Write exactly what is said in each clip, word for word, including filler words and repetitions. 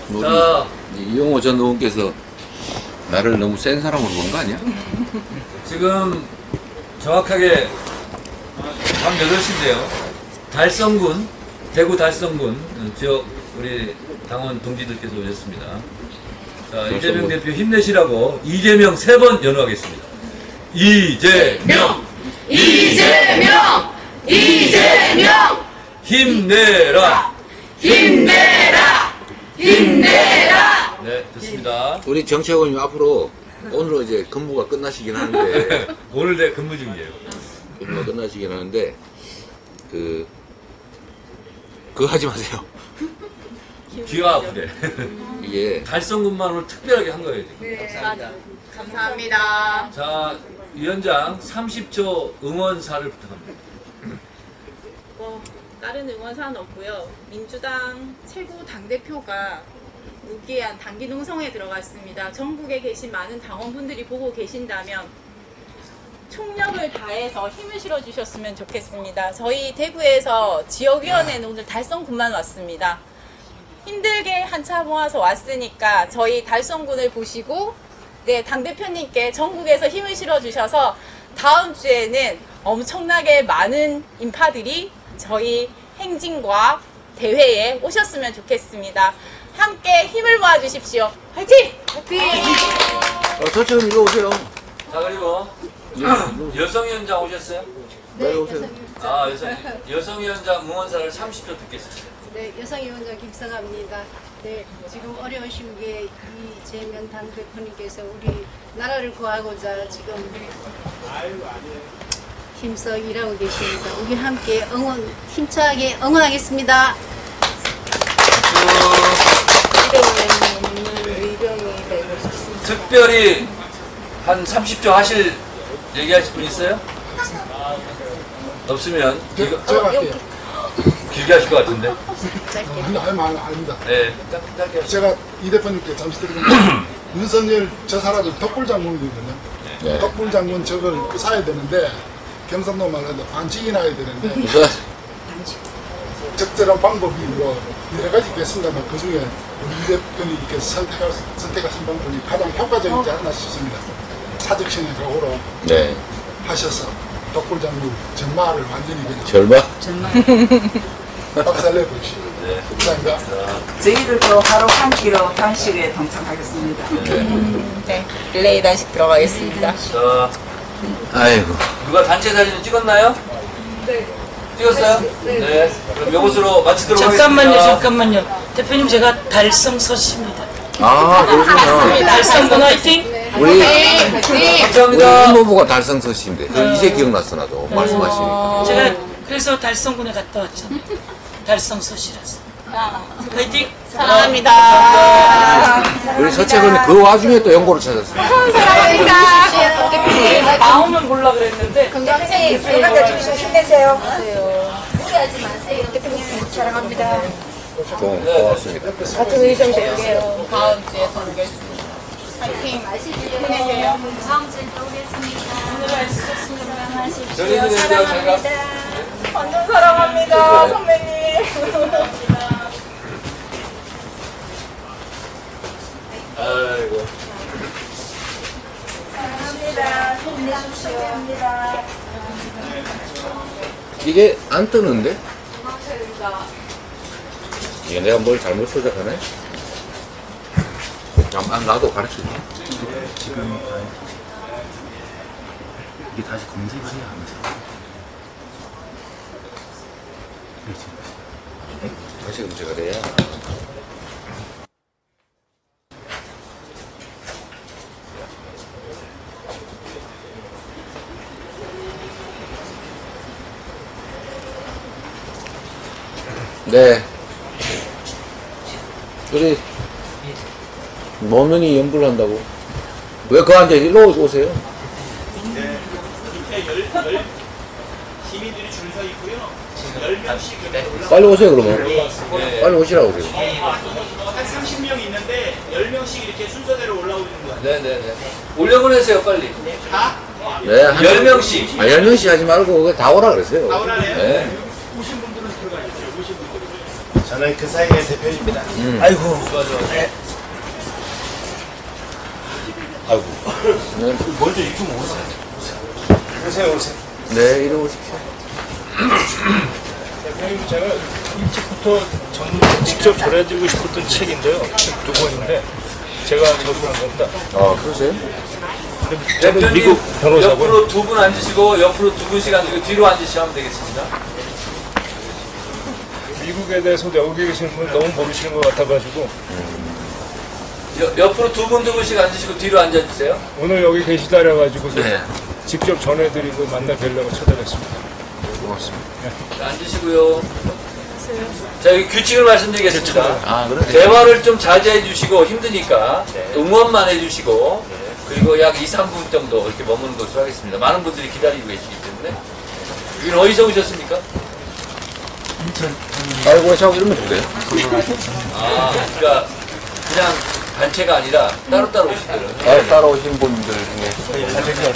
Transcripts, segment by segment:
자, 이용호 전 의원께서 나를 너무 센 사람으로 보는 거 아니야? 지금 정확하게 밤 여덟 시인데요. 달성군, 대구 달성군 지역 우리 당원 동지들께서 오셨습니다. 자, 이재명 대표 힘내시라고 이재명 세 번 연호하겠습니다. 이재명! 이재명! 이재명! 힘내라! 힘내라! 힘내라! 네, 좋습니다. 우리 정치학원님 앞으로 오늘은 이제 근무가 끝나시긴 하는데 오늘 내 근무 중이에요. 근무가 끝나시긴 하는데 그 그거 하지 마세요. 귀가 아프대. 이게 달성군만 오늘 특별하게 한 거예요. 지금. 네, 감사합니다. 감사합니다. 자, 위원장 삼십 초 응원사를 부탁합니다. 뭐 다른 응원사는 없고요. 민주당 최고 당대표가 무기한 단기 농성에 들어갔습니다. 전국에 계신 많은 당원분들이 보고 계신다면 총력을 다해서 힘을 실어주셨으면 좋겠습니다. 저희 대구에서 지역위원회는 오늘 달성군만 왔습니다. 힘들게 한차 모아서 왔으니까 저희 달성군을 보시고 네, 당대표님께 전국에서 힘을 실어주셔서 다음 주에는 엄청나게 많은 인파들이 저희 행진과 대회에 오셨으면 좋겠습니다. 함께 힘을 모아주십시오. 화이팅! 화이팅! 어, 저처럼 이리 오세요. 자, 그리고 여성위원장 오셨어요? 네, 오세요. 아, 여성, 여성위원장 응원사를 삼십 초 듣겠습니다. 네, 여성위원장 김성아입니다. 네, 지금 어려운 시국에 이재명 당대표님께서 우리 나라를 구하고자 지금 힘써 일하고 계십니다. 우리 함께 응원, 힘차게 응원하겠습니다. 의병이 되고 싶습니다. 특별히 한 삼십 초 하실 얘기하실 분 있어요? 없으면 이거 제가 할게요. 길게 하실 것 같은데. 아니, 아니, 아니, 아닙니다. 네, 짧- 짧게 하시죠. 제가 이 대표님께 잠시 드리는데 윤석열 저 사람이 덕불 장군이거든요. 네. 덕불 장군 저걸 사야 되는데 경상도 말로 반칙이 나야 되는데 우선 적절한 방법이 뭐 여러 가지 있겠습니다만 그 중에 우리 이 대표님께서 선택하, 선택하신 방법이 가장 효과적이지 않나 싶습니다. 사적신의 각오로 네 하셔서 덕불 장군 전마를 완전히 그냥 절반 박살내 보십시오. 네. 감사합니다. 저희들도 하루 한 끼로 단식에 동참하겠습니다. 네, 릴레이 단식 들어가겠습니다. 자, 아이고 누가 단체 사진 찍었나요? 네. 찍었어요? 네. 그럼 이것으로 마치도록 잠깐만요, 하겠습니다. 잠깐만요. 대표님, 제가 달성서씨입니다. 아 그렇군요. 달성군 화이팅! 우리 우리 감사합니다. 이모부가 달성서씨인데 그 이제 기억났어 나도 말씀하시니까. 제가 그래서 달성군에 갔다 왔잖아요. 달성서씨라서. 화이팅! 사랑합니다. 우리 서채근이 그 와중에 또 연고를 찾았어요. 나오면 몰라 그랬는데. 건강하세요. 건강하시고 힘내세요. 무리하지 마세요. 대표님 사랑합니다. 고, 고맙습니다. 같은 의정 될게요. 다음 주에 또 오겠습니다. 화이팅! 힘내세요. 다음 주에 또 오겠습니다. 오늘 애쓰셨습니다. 저희는 이제 저희가 완전 사랑합니다, 선배님. 아이고. 사랑합니다. 힘내십시오. 이게 안 뜨는데? 이게 내가 뭘 잘못 조작하네? 아, 나도 가르쳐줘. 지금 이게 다시 검색을 해야 하면서 다시 검색을 해야. 네. 우리 노면이 연불을 한다고. 왜 그한테 일로 오세요? 네, 밑에 열, 열 시민들이 줄 서 있고요. 열 명씩 빨리 오세요 그러면. 빨리 오시라고 그래요. 한 삼십 명 있는데 열 명씩 이렇게 순서대로 올라오는 거예요. 네네네. 올려보내세요, 빨리. 다? 네, 한 열 명씩. 아, 열 명씩 하지 말고 그거 다 오라 그러세요. 다 오라네요. 네. 오신 분들은 들어가야죠. 오신 분들은. 저는 그 사이의 대표입니다. 음. 아이고. 네. 아이고. 네. 먼저 이쪽 오세요. 오세요, 오세요. 네, 이리 오십시오. 대표님, 제가 일찍부터 전, 직접 전해드리고 싶었던 책인데요. 책 두 권인데 제가 저술한 겁니다. 아, 그러세요? 저는 대표님 미국 변호사고. 옆으로 두 분 앉으시고 옆으로 두 분씩 앉으시고 뒤로 앉으시면 되겠습니다. 미국에 대해서 여기 계신 분 너무 모르시는 것 같아가지고 여, 옆으로 두 분 두 분씩 앉으시고 뒤로 앉아주세요. 오늘 여기 계시다 그래가지고 네. 직접 전해드리고 만나 뵈려고 찾아뵙습니다. 고맙습니다. 자, 앉으시고요. 자, 여기 규칙을 말씀드리겠습니다. 아, 그래? 대화를 좀 자제해 주시고 힘드니까 응원만 해 주시고 그리고 약 이, 삼 분 정도 이렇게 머무는 것으로 하겠습니다. 많은 분들이 기다리고 계시기 때문에. 여기는 어디서 오셨습니까? 아이고, 자고 이러면 돼요. 아, 그러니까 그냥 단체가 아니라 따로따로 오시더라고요. 아, 따라오신 분들 중에.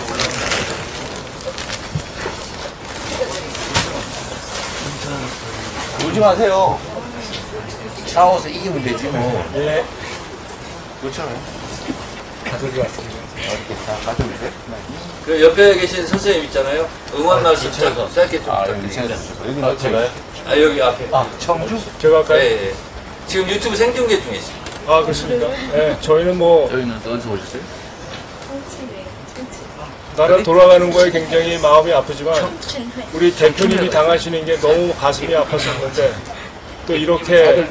울지 마세요. 싸워서 이기면 되지 뭐. 네. 그렇잖아요. 가족이 왔습니다. 이렇게 다 가져오세요? 그 옆에 계신 선생님 있잖아요. 응원 말씀 좀 짧게 좀 아, 여기 부탁드립니다. 여기 아, 제가요? 아, 여기 앞에. 아, 청주? 제가 아까 네, 네. 지금 유튜브 생중계 중에 있습니다. 아 그렇습니까? 네, 저희는 뭐 여기는 어디서 오셨어요? 나라 돌아가는 거에 굉장히 마음이 아프지만 우리 대표님이 당하시는 게 너무 가슴이 아팠었는데 또 이렇게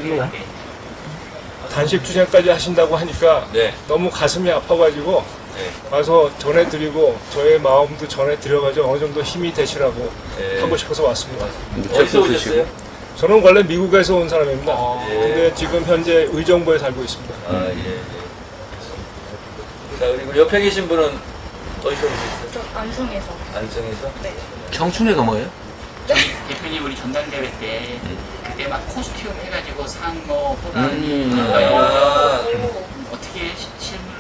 단식 투쟁까지 하신다고 하니까 네. 너무 가슴이 아파가지고 네. 와서 전해드리고 저의 마음도 전해드려가지고 어느 정도 힘이 되시라고 네. 하고 싶어서 왔습니다. 어디서 오셨어요? 저는 원래 미국에서 온 사람입니다. 아, 예. 근데 지금 현재 의정부에 살고 있습니다. 아, 예, 예. 자, 그리고 옆에 계신 분은 어디서 오셨어요? 저 안성에서. 안성에서? 네. 청춘회가 뭐예요? 대표님 우리 전당대회 때 그때 막 코스튬 해가지고 상뭐 호단이 음. 아, 어떻게 시- 실물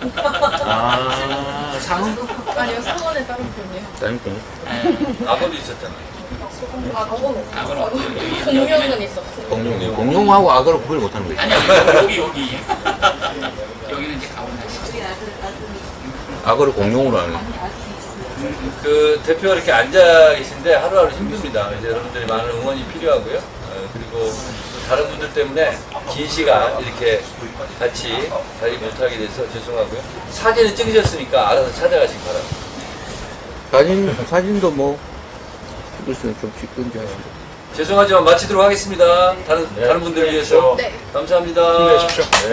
아, 상은? 아니요, 상원에 다른 분이에요. 다른 거. 악어도 있었잖아요. 악어는 악어는 어디 여기 공룡은 있었어요. 공룡. 공룡하고 악어를 구별 못하는 거예요. 아니 여기 여기 여기는 이제 가오나시 악어를 공룡으로 하는. 그 대표가 이렇게 앉아 계신데 하루하루 힘듭니다. 이제 여러분들이 많은 응원이 필요하고요. 어, 그리고 또 다른 분들 때문에 긴 시간 이렇게 같이 자리 못하게 돼서 죄송하고요. 사진을 찍으셨으니까 알아서 찾아가시기 바랍니다. 사진, 사진도 뭐, 찍을 수는 좀 찍든지 하시고. 죄송하지만 마치도록 하겠습니다. 다른 다른 분들을 위해서. 네. 감사합니다. 힘내십시오. 네.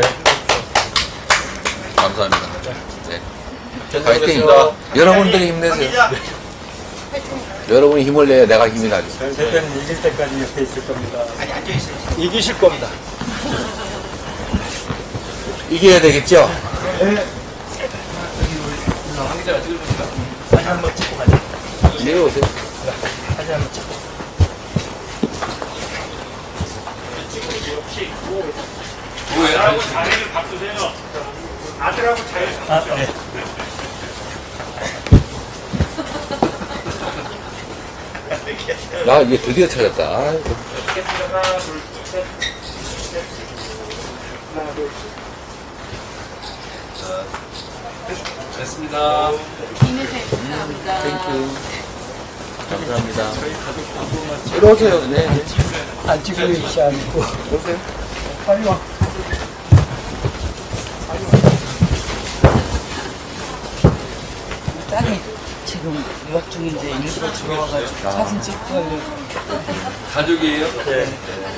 감사합니다. 네. 계속해서. 파이팅! 여러분들이 힘내세요. 여러분이 힘을 내야 내가 힘이 나죠. 대표님 이길 때까지 옆에 있을 겁니다. 아니 앉아있어요. 이기실 겁니다. 이겨야 되겠죠? 관계자가 찍으십니까? 사진 한번 찍고 가자. 내려오세요. 사진 한번 찍고. 뭐예요? 자리를 바꾸세요. 아들하고 자리. 아, 네. 나 이제 드디어 찾았다. 아이고. 하나, 둘, 셋. 하나, 둘. 됐습니다. 땡큐. 감사합니다. 이리 오세요. 네. 네. 안 찍고 있지 않고. 오세요. 빨리 와. 딸이 지금 유학 중인데 일부러 들어와가지고 사진 찍고 하려고. 가족이에요? 네.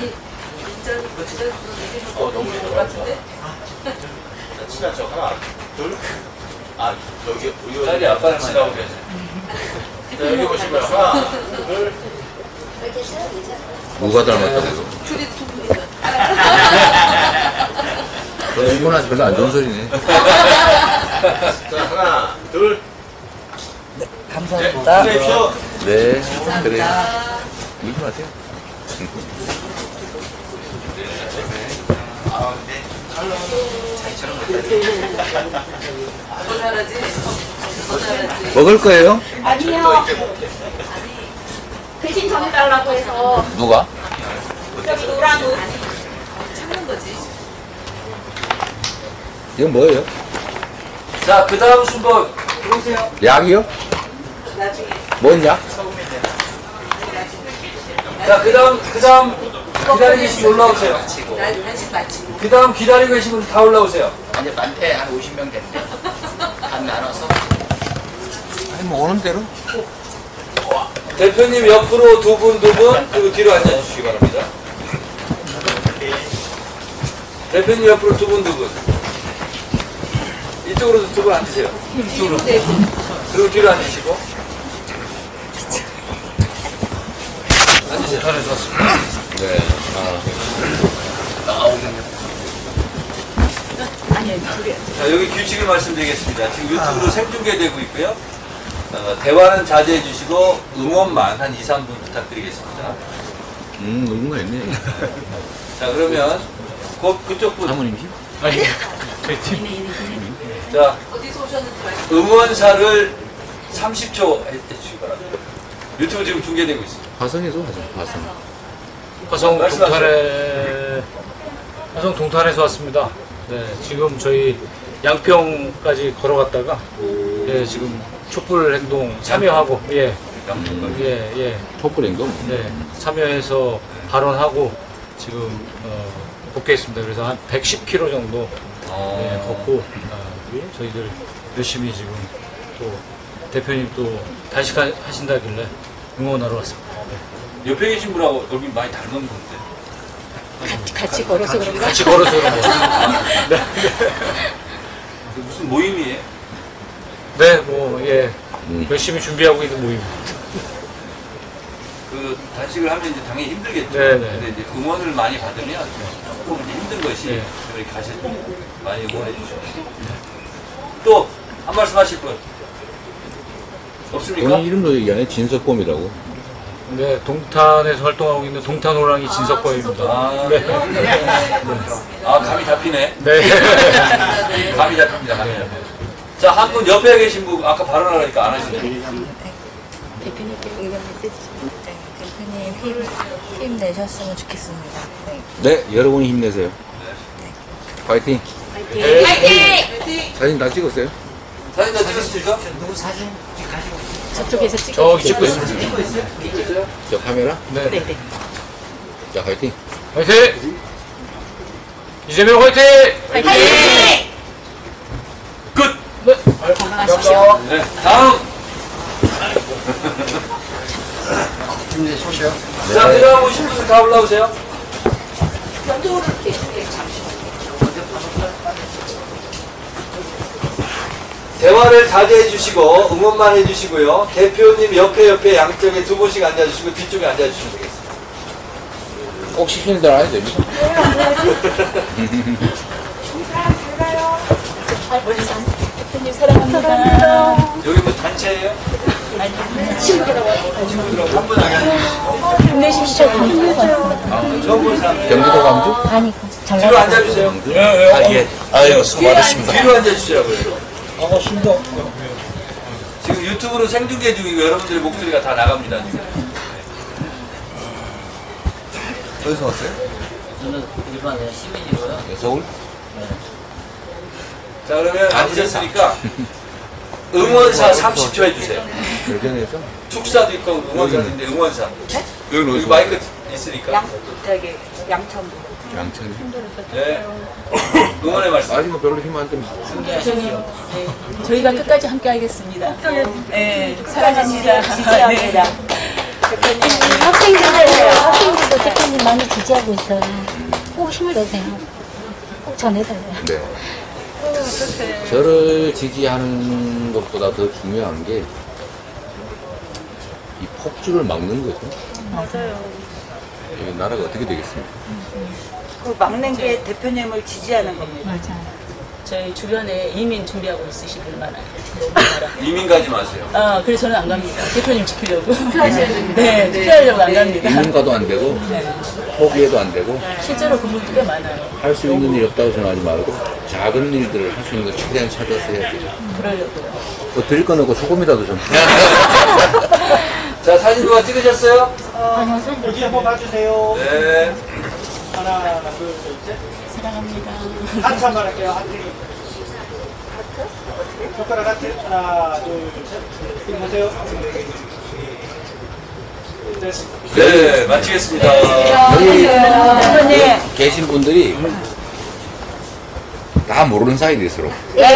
어, 너무 좋은 것 같은데? 친하죠. 하나, 둘. 아, 여기, 여기. 딸이 아빠를 치라고 계세요. 자, 여기 보시면 하나, 둘. 누가 닮았다고? 너 일본한테 별로 안 좋은 소리네. 자, 하나, 둘. 감사합니다. 내십시오. 네, 그래요. 밀지 마세요. 먹을 거예요? 아니요. 대신 전해달라고 해서 누가? 저기 노란 옷. 이건 뭐예요? 자, 그 다음 순번. 약이요? 뭔 약? 자, 그 다음, 그 다음 기다리고 계시면 올라오세요. 그 다음 기다리고 계시면 다 올라오세요. 아니 많대 한 오십 명 됐대. 반 나눠서. 아니, 뭐 오는 대로? 대표님 옆으로 두 분, 두 분, 그리고 뒤로 앉아주시기 바랍니다. 대표님 옆으로 두 분, 두 분. 이쪽으로도 두 분 앉으세요. 이쪽으로. 그리고 뒤로 앉으시고. 앉으세요. 잘해주셨습니다. 네. 아. 자, 여기 규칙을 말씀드리겠습니다. 지금 유튜브로 생중계되고 있고요. 어, 대화는 자제해 주시고 응원만 한 이, 삼 분 부탁드리겠습니다. 음, 의무가 있네. 자, 그러면 그, 그쪽 분. 사모님이시? 아니, 저희 팀. 자, 응원사를 삼십 초 해주시기 바랍니다. 유튜브 지금 중계되고 있습니다. 화성에서 하죠, 화성. 화성 말씀하세요. 동탄에 화성 동탄에서 왔습니다. 네, 지금 저희 양평까지 걸어갔다가 예, 지금 촛불 행동 참여하고 예, 예, 예, 촛불 행동? 네, 참여해서 발언하고 지금 어, 복귀했습니다. 그래서 한 백십 킬로미터 정도 예, 걷고 어, 저희들 열심히 지금 또 대표님 또 단식하- 하신다길래 응원하러 왔습니다. 네. 옆에 계신 분하고 얼굴 많이 닮은 분인데. 같이, 같이 걸어서 그런가? 같이 걸어서 그런 거. 네. 그 무슨 모임이에요? 네, 뭐, 예. 음. 열심히 준비하고 있는 모임입니다. 그 단식을 하면 이제 당연히 힘들겠죠. 네, 네. 근데 이제 응원을 많이 받으면 조금 이제 힘든 것이 네. 이렇게 가셔서 많이 응원해 주시고. 또 한 말씀 하실 분 없습니까? 본인 이름도 얘기 안 해? 진석범이라고. 네, 동탄에서 활동하고 있는 동탄 호랑이 진석범입니다. 아, 네. 아 감이 잡히네. 네. 감이 잡힙니다. 감이 잡힙니다. 자, 한 분 옆에 계신 분 아까 발언하니까 안 하시네요. 대표님께 응원 메시지. 대표님 힘, 힘내셨으면 좋겠습니다. 네. 네, 여러분이 힘내세요. 파이팅. 네. 파이팅! 사진 다 찍었어요? 사진 다 찍으셨습니까? 저쪽에서 찍 저기 찍고 있습니다. 저 카메라? 네. 네네. 자, 파이팅. 화이팅! 이재명 화이팅! 파이팅! 끝! 네. 건강하십시오. 네, 다음! 힘내십시오. 자, 그 다음 오신 분들 다 올라오세요. 대화를 자제해 주시고 응원만 해 주시고요. 대표님 옆에 옆에 양쪽에 두 분씩 앉아 주시고 뒤쪽에 앉아 주시면 되겠습니다. 꼭 시키는 대로 해야 됩니다. 대표님 사랑합니다. 여기 뭐 단체예요? 친구들하고 친구들하고 한 분 앉아 힘내십시오. 주시고 처음 본 사람 경기도 광주? 아니, 전라도. 뒤로 앉아 주세요. 아, 예. 아유, 수고 많으십니다. 뒤로 앉아 주시라고요. 아, 힘들어. 지금 유튜브로 생중계 중이고 여러분들의 목소리가 다 나갑니다. 지금. 어디서 왔어요? 저는 일반 시민이고요. 네, 서울? 자, 그러면 앉으셨으니까 응원사 삼십 초 해주세요. 대전에서? 축사도 있고 응원사인데 응원사. 여기 여기 마이크 있으니까. 저기 양천부. 양천이. 네. 응원의 말씀. 아직 뭐 별로 힘 안 듭니다. 저희가 끝까지 함께 하겠습니다. 네, 사랑합니다. 지지합니다. 학생들도, 학생들도 대표님 많이 지지하고 있어요. 꼭 힘을 내세요. 꼭 전해달래요. 네. 저를 지지하는 것보다 더 중요한 게 이 폭주를 막는 거죠. 맞아요. 이 나라가 어떻게 되겠습니까? 그 막는 게 대표님을 지지하는 겁니다. 맞아요. 저희 주변에 이민 준비하고 있으신 분 많아요. 이민 가지 마세요. 아, 그래서 저는 안 갑니다. 대표님 지키려고. 네, 투표하려고 안 갑니다. 이민 가도 안 되고 포기해도 안 되고 실제로 그분도 꽤 많아요. 할 수 있는 일 없다고 생각하지 말고 작은 일들을 할 수 있는 거 최대한 찾아서 해야 돼요. 그러려고요. 뭐 드릴 건 없고 소금이라도 좀. 자, 사진 누가 찍으셨어요? 아니요, 사진. 여기 한번 봐주세요. 네. 하나, 둘, 셋. 사랑합니다. 하트 한번 할게요. 하트. 손가락 하트. 하나, 둘, 셋. 이리 보세요. 됐습니다. 네, 마치겠습니다. 여기 계신 분들이 다 모르는 사이들이 서로.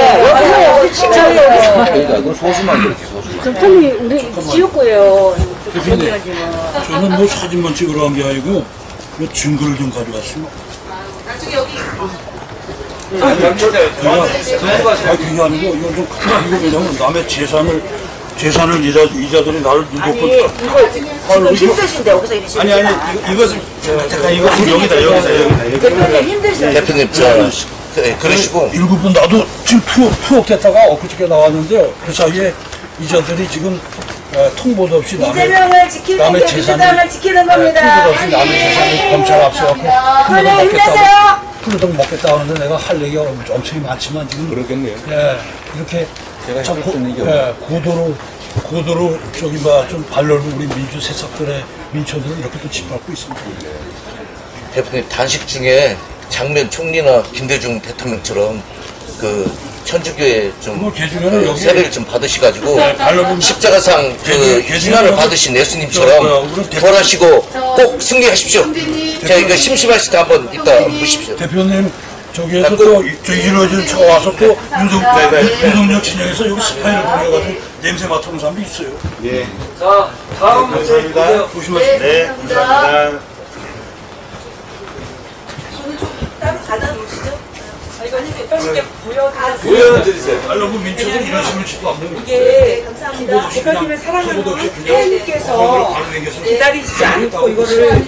그러니까 그건 소수만 그렇지, 소수만. 대표님, 우리 지옥고요. 대표님, 저는 뭐 사진만 찍으러 간 게 아니고 뭐 증거를 좀 가져왔습니다. 나중에 여기 아니, 아니, 그게 아니고 이거 좀 이거 왜냐면 남의 재산을 재산을 이자 이자들이 나를 아니 누구 이거 지금 힘드신데 여기서 이러시는 아니 아니 이거, 이것을 잠깐 이것은 여기다 여기다 여기다 대표님 힘드시네. 대표님 저 네, 그러시고 일곱 분 나도 지금 투옥 투옥 됐다가 엊그저께 나왔는데 그 사이에 이자들이 지금 어, 통보도 없이 남의 이재명을 지키는 게 남의 민주당을 지키는 네, 겁니다. 통보도 없이 남의 재산을 검찰 앞세워갖고 그래 힘내세요. 풀어당 먹겠다 하는데 내가 할 얘기가 엄청 많지만 지금 그렇겠네요. 예 이렇게 제가 참 해볼 수 있는 게 예, 고도로 고도로 저기 뭐좀 발열을 우리 민주 새싹들의 민초들을 이렇게 또 짓밟고 있습니다. 대표님 단식 중에 장면 총리나 김대중 대통령처럼 그 천주교에 좀 개중에는 그 여기- 세례를 좀 받으셔가지고 네, 발로 십자가상 그 개중- 개중에는 순환을 여기- 받으신 저, 예수님처럼 저, 우리 대표- 부활하시고 꼭 승리하십시오. 자 이거 심심하실 때 한번 이따 보십시오. 대표님 저기에서 또 저 이루어진 차가 와서 또 윤석 윤석열 진영에서 여기 스파이를 보내가지고 냄새 맡아본 사람도 있어요. 예. 자, 다음 문제 보세요. 조심하세요. 네, 감사합니다. 따로 가다 놓으시죠. 아니 대표님께 보여드리세요. 알라고 민초들 이런 식으로 짓고 안 되는 이게 감사합니다. 대표님을 사랑하는 팬님께서 기다리지 않고 이거를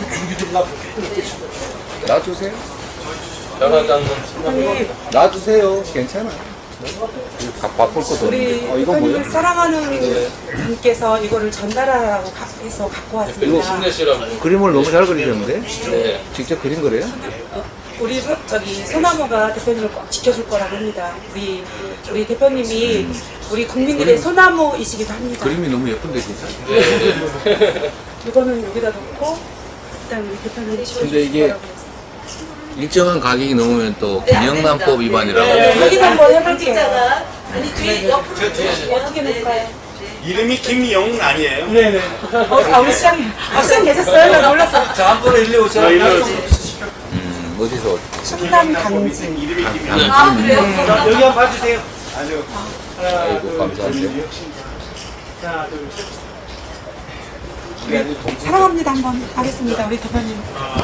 놔두세요. 장관장님. 놔두세요. 괜찮아. 바쁠 것도 우리 없는데. 어, 이거 뭐야? 대표님을 사랑하는 분께서 이거를 전달하라고 가- 해서 갖고 이거 왔습니다. 힘내시라고. 그림을 너무 잘 그리셨는데? 네. 직접 그린 거래요? 우리 소, 저기 소나무가 대표님을 꼭 지켜줄 거라고 합니다. 우리 우리 대표님이 우리 국민들의 소나무이시기도 합니다. 그림이 너무 예쁜데 진짜. 이거는 여기다 놓고 일단 우리 대표님 근데 이게 일정한 가격이 넘으면 또 기념난법 위반이라고. 확인 한번 해볼게요. 아니 뒤에 옆으로 어떻게 놓을까요? 이름이 김영은 아니에요? 네네. 어, 아, 우리 시장님. 아, 시장 계셨어요? 나 몰랐어. 자, 한 분은 일리 오세요. 음, 어디서? 충남 강진. 이름이 김영. 아 그래요? 자, 여기 한번 봐주세요. 아주. 하나, 아이고, 둘, 감사하세요. 셋. 하나, 둘, 셋. 사랑합니다 한번 하겠습니다. 우리 대표님. 하나,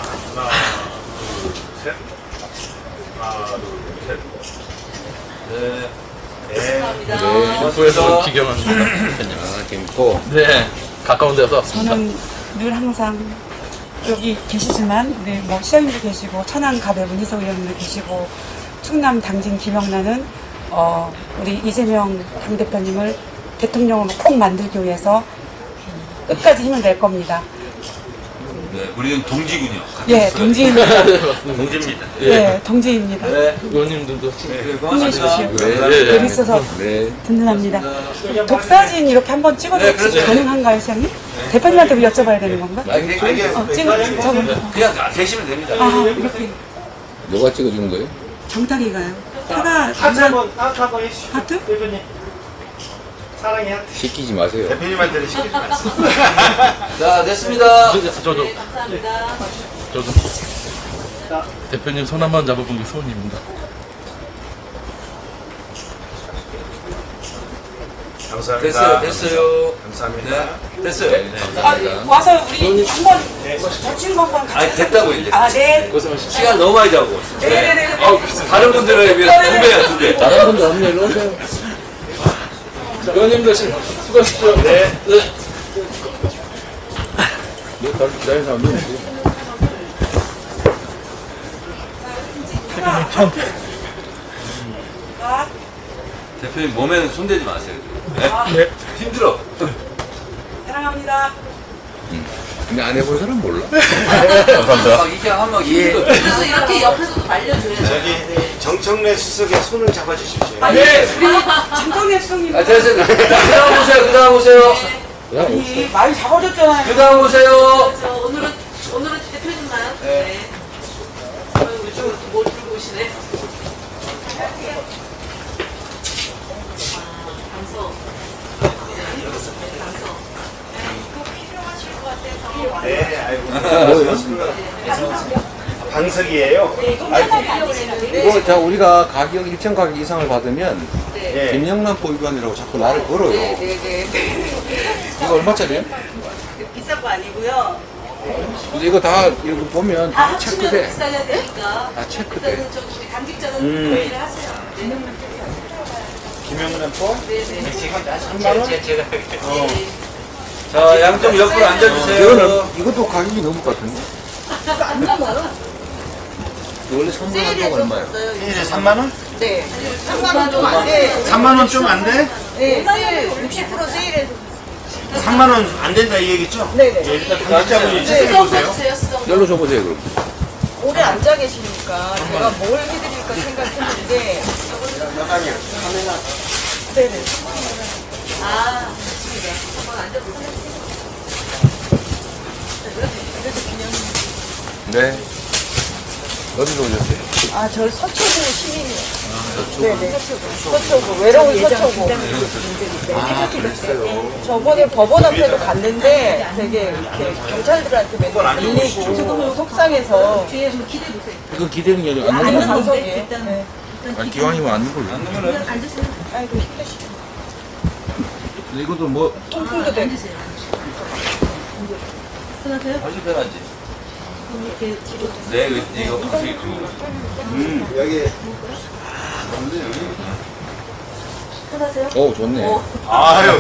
셋. 하나, 둘, 셋. 네. 감사합니다. 김포에서 아, 김포. 네, 가까운 데서. 저는 늘 항상 여기 계시지만 우리 뭐 시장님도 계시고 천안 가배 문희석 의원님도 계시고 충남 당진 김영란은 어, 우리 이재명 당대표님을 대통령으로 꼭 만들기 위해서 끝까지 힘을 낼 겁니다. 네, 우리는 동지군요. 예, 동지입니다. 동지입니다. 예, 동지입니다. 네. 의원님들도. 네, 고맙습니다. 네, 여기 있어서 네. 든든합니다. 독사진 이렇게 한번 찍어도 네, 혹시 그렇죠. 가능한가요, 시장님? 대표님한테 여쭤봐야 되는 건가? 아니, 그냥, 어, 찍어, 저거. 그냥 계시면 됩니다. 아, 이렇게. 누가 찍어주는 거예요? 정탁이가요. 타가 하트 한번, 하트 한번 해주시죠. 하트? 대표님. 사랑해 하트. 시키지 마세요. 대표님한테는 시키지 마세요. 자, 됐습니다. 저도, 네, 감사합니다. 저도. 대표님 손 한번 잡아본 게 소원입니다. 감사합니다. 됐어요, 됐어요. 감사합니다. 네, 됐어요. 네. 아, 와서 우리 한번 자취 한번 같이. 아니, 됐다고, 이제. 아, 네. 시간 너무 많이 자고. 네네네. 어, 다른 분들에 비해서 두 배야, 두 배. 다른 분들 없네, 일로 오세요. 의원님도 수고하십시오. 네. 네. 너 다른 기다리는 사람이 없지. 대표님 몸에는 손대지 마세요. 네? 네. 힘들어. 사랑합니다. 근데 안 해본 사람 몰라. 막 이렇게 하면 힘들어. 그래서 이렇게 옆에서도 말려줘야 돼. 저기 정청래 수석의 손을 잡아주십시오. 아니, 네. 우리 정통의 수석님. 아, 됐어요. 그 다음 오세요, 그 다음 오세요. 아니, 많이 잡아줬잖아요. 그 다음 오세요. 그래서 오늘은 오늘은 대표님만. 네. 좋으시네. 강서. 네, 아이고. 방석이에요? 이거 자 우리가 가격 일정 가격 이상을 받으면 네. 김영란 보유관이라고 자꾸 나를 걸어요. 네네네. 이거 얼마짜리예요? 비싼 거 아니고요. 근데 이거 다 이거 보면 다 다 합치면 체크돼. 비싸야 되니까. 다 체크돼. 일단은 저 우리 당직자는 음. 얘기를 하세요. 네. 김영란 거? 네네. 삼만 원? 제가 어. 자, 양쪽 옆으로 앉아주세요. 이거는 이것도 가격이 넘을 것 같은데. 안 넘어요. 원래 삼만 원 동 얼마예요? 세일에 삼만 원? 네. 삼만 원 좀 안 돼. 삼만 원 좀 안 돼? 네. 세일 육십 퍼센트 세일해서. 삼만 원 안 된다 이 얘기죠? 네네. 예, 일단 당직자분이 체크해 보세요. 열로 줘보세요 그럼. 오래 앉아 계시니까 제가 뭘 해드릴까 생각했는데. 네네. 아, 좋습니다. 한번 앉아보세요. 네. 어디서 오셨어요? 아, 저 서초구 시민이에요. 아, 네네. 서초구, 외로운 서초구. 아, 그랬어요. 저번에 법원 앞에도 갔는데 되게 이렇게 경찰들한테 맨날 밀리고 속상해서. 이거 기대는 게 아니라 안 아니, 넣는 거. 방송이에요. 네. 아니 기왕이면 안 넣는 걸로. 안 넣으면 앉으세요. 아이고, 힘드시죠. 근데 이것도 뭐 통풍도 되고. 훨씬 편하지. 네, 이거 방송이 음, 여기 오 좋네. 아유.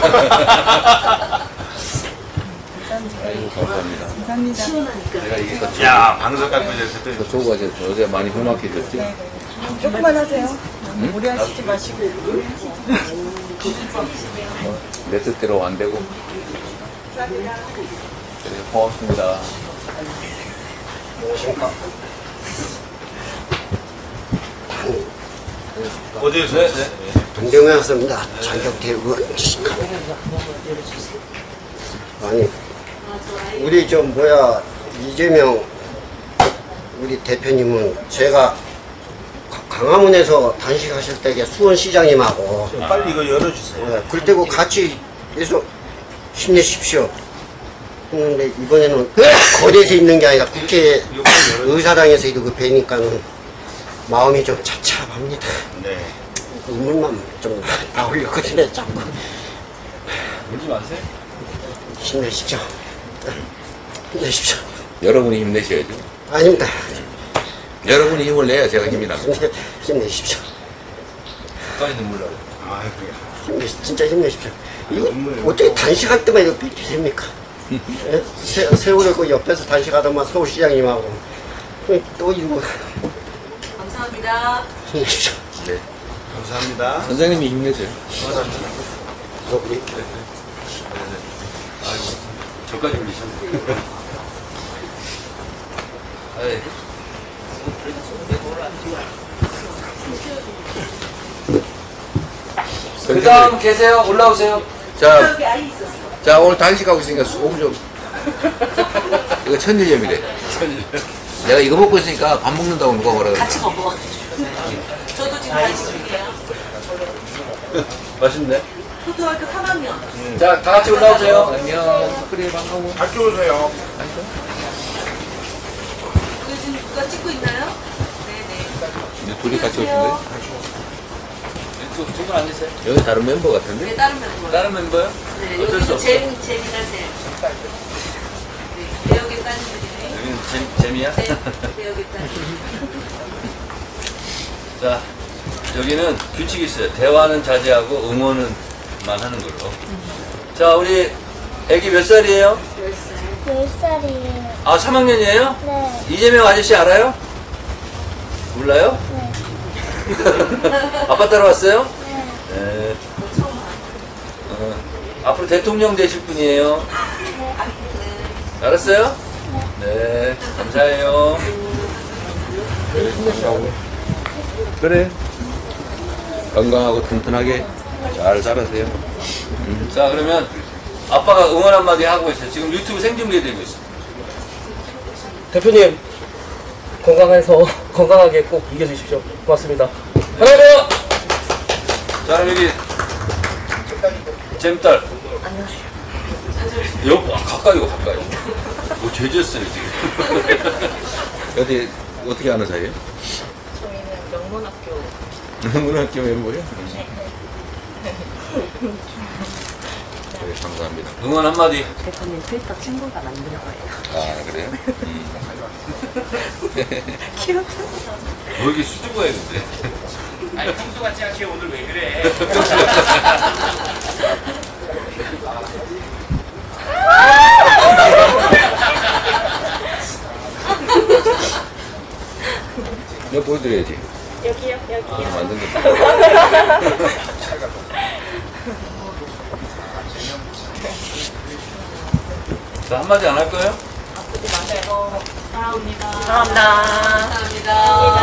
아이고 감사합니다. 감사합니다. 내가 이게 더 야, 방석 갖고 이제 더 좁아져 요새 많이 험악해졌지. 조금만 하세요. 응? 오래 하시지 마시고. 내 뜻대로 안 되고. 그래, 고맙습니다. 어디에서? 네, 네. 동대문에 왔습니다. 장경태 의원. 아니, 우리 저 뭐야 이재명 우리 대표님은 제가 가- 강화문에서 단식하실 때 수원시장님하고 빨리 이거 열어주세요. 네, 그때고 같이 계속 힘내십시오. 했는데 이번에는 거리에서 있는 게 아니라 국회 의사당에서 이러고 뵈니까는 마음이 좀 착잡합니다. 네. 눈물만 좀 나오려거든요, 자꾸. 울지 마세요. 힘내십시오. 힘내십시오. 여러분이 힘내셔야죠. 아닙니다. 여러분이 힘을 내야 제가 힘이 납니다. 힘내, 힘내십시오. 끝까지 눈물 나요. 힘내, 진짜 힘내십시오. 이거 어떻게 단식할 때만 이렇게 됩니까? 예? 세, 세월을 그 옆에서 단식하더만 서울시장님하고 또 이거 감사합니다. 힘내십시오. 네. 감사합니다. 선생님이 힘내세요. 우리 아이고, 저까지 울리셨네. 아이. 그 다음 계세요. 올라오세요. 자, 여기 아이 있었어. 자 오늘 단식하고 있으니까 소금 좀. 이거 천일염이래. 내가 이거 먹고 있으니까 밥 먹는다고 누가 뭐라 그래. 같이 먹어. 저도 지금 단식 중이에요. 맛있네. 초등학교 삼 학년. 자, 다 같이 올라오세요. 안녕. 그래, 반가워. 학교 오세요. 이거 지금 누가 찍고 있나요? 네네. 이제 둘이 같이 오신대. 두분 앉으세요. 여기 다른 멤버 같은데? 네, 다른 멤버. 다른 멤버요? 네, 어쩔 수 여기도 없어. 재미, 재미나 재. 네, 배역의 따님들이네. 여기는 재, 재미야? 네, 배역의 따님. 자, 여기는 규칙이 있어요. 대화는 자제하고 응원은만 하는 걸로. 자, 우리 애기 몇 살이에요? 열 살이에요. 아, 삼 학년이에요? 네. 이재명 아저씨 알아요? 몰라요? 네. 아빠 따라왔어요? 네. 네. 어, 앞으로 대통령 되실 분이에요. 알았어요? 네. 감사해요. 그래. 건강하고 튼튼하게 잘 살아세요. 음. 자, 그러면 아빠가 응원 한마디 하고 있어요. 지금 유튜브 생중계 되고 있어요. 대표님 건강해서 건강하게 꼭 이겨주십시오. 고맙습니다. 하나 더! 자, 그럼 여기 잼딸. 안녕하세요. 여, 아, 가까이 와, 가까이. 뭐 죄졌어요, 지금. 어디, 어떻게 아는 사이에요? 저희는 명문학교. 명문학교 멤버요? 네, 감사합니다. 응원 한마디. 대표님 트위터 친구가 만든 거예요. 아, 그래요? 음. 귀엽죠? 뭐 이렇게 수줍어해, 근데. 아니 평소 같지 않게 오늘 왜 그래? 내가 보여드려야지. 여기요, 여기요. 아, 만든 거. 자, 한마디 안 할 거예요? 아프지 마세요. 사랑합니다. 감사합니다.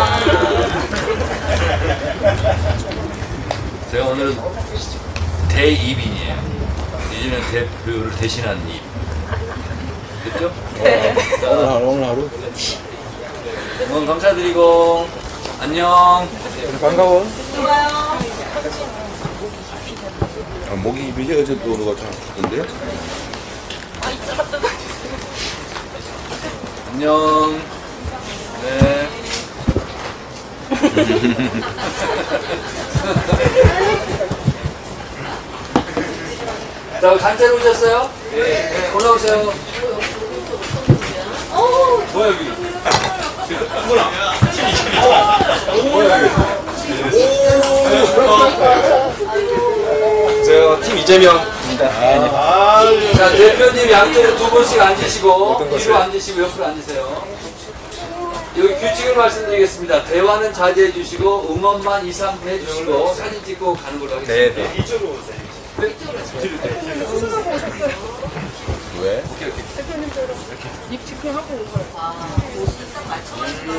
제가 오늘은 대입인이에요. 이제는 대표를 대신한 입. 됐죠? 네. 오늘 하루, 오늘 하루. 응원 감사드리고, 안녕. 반가워. 좋아요. 아, 목이 입이지? 어제 또 누가 참 주던데? 아, 이따가 또. 안녕. 네. 자, 단체로 오셨어요? 네. 올라오세요. 뭐야, 여기? 뭐야? 뭐야, 여기? 저 팀 이재명입니다. 아, 자, 대표님 양쪽에 두 분씩 앉으시고, 뒤로 앉으시고, 옆으로 앉으세요. 여기 규칙을 말씀드리겠습니다. 대화는 자제해 주시고, 응원만 이, 삼 분 해주시고, 사진 찍고 가는 걸로 하겠습니다. 네, 네. 이쪽으로 오세요. 네? 왜? 오케이, 오케이. 대표님처럼 입 지켜하고 온 걸 봐. 옷을 딱 맞춰가지고.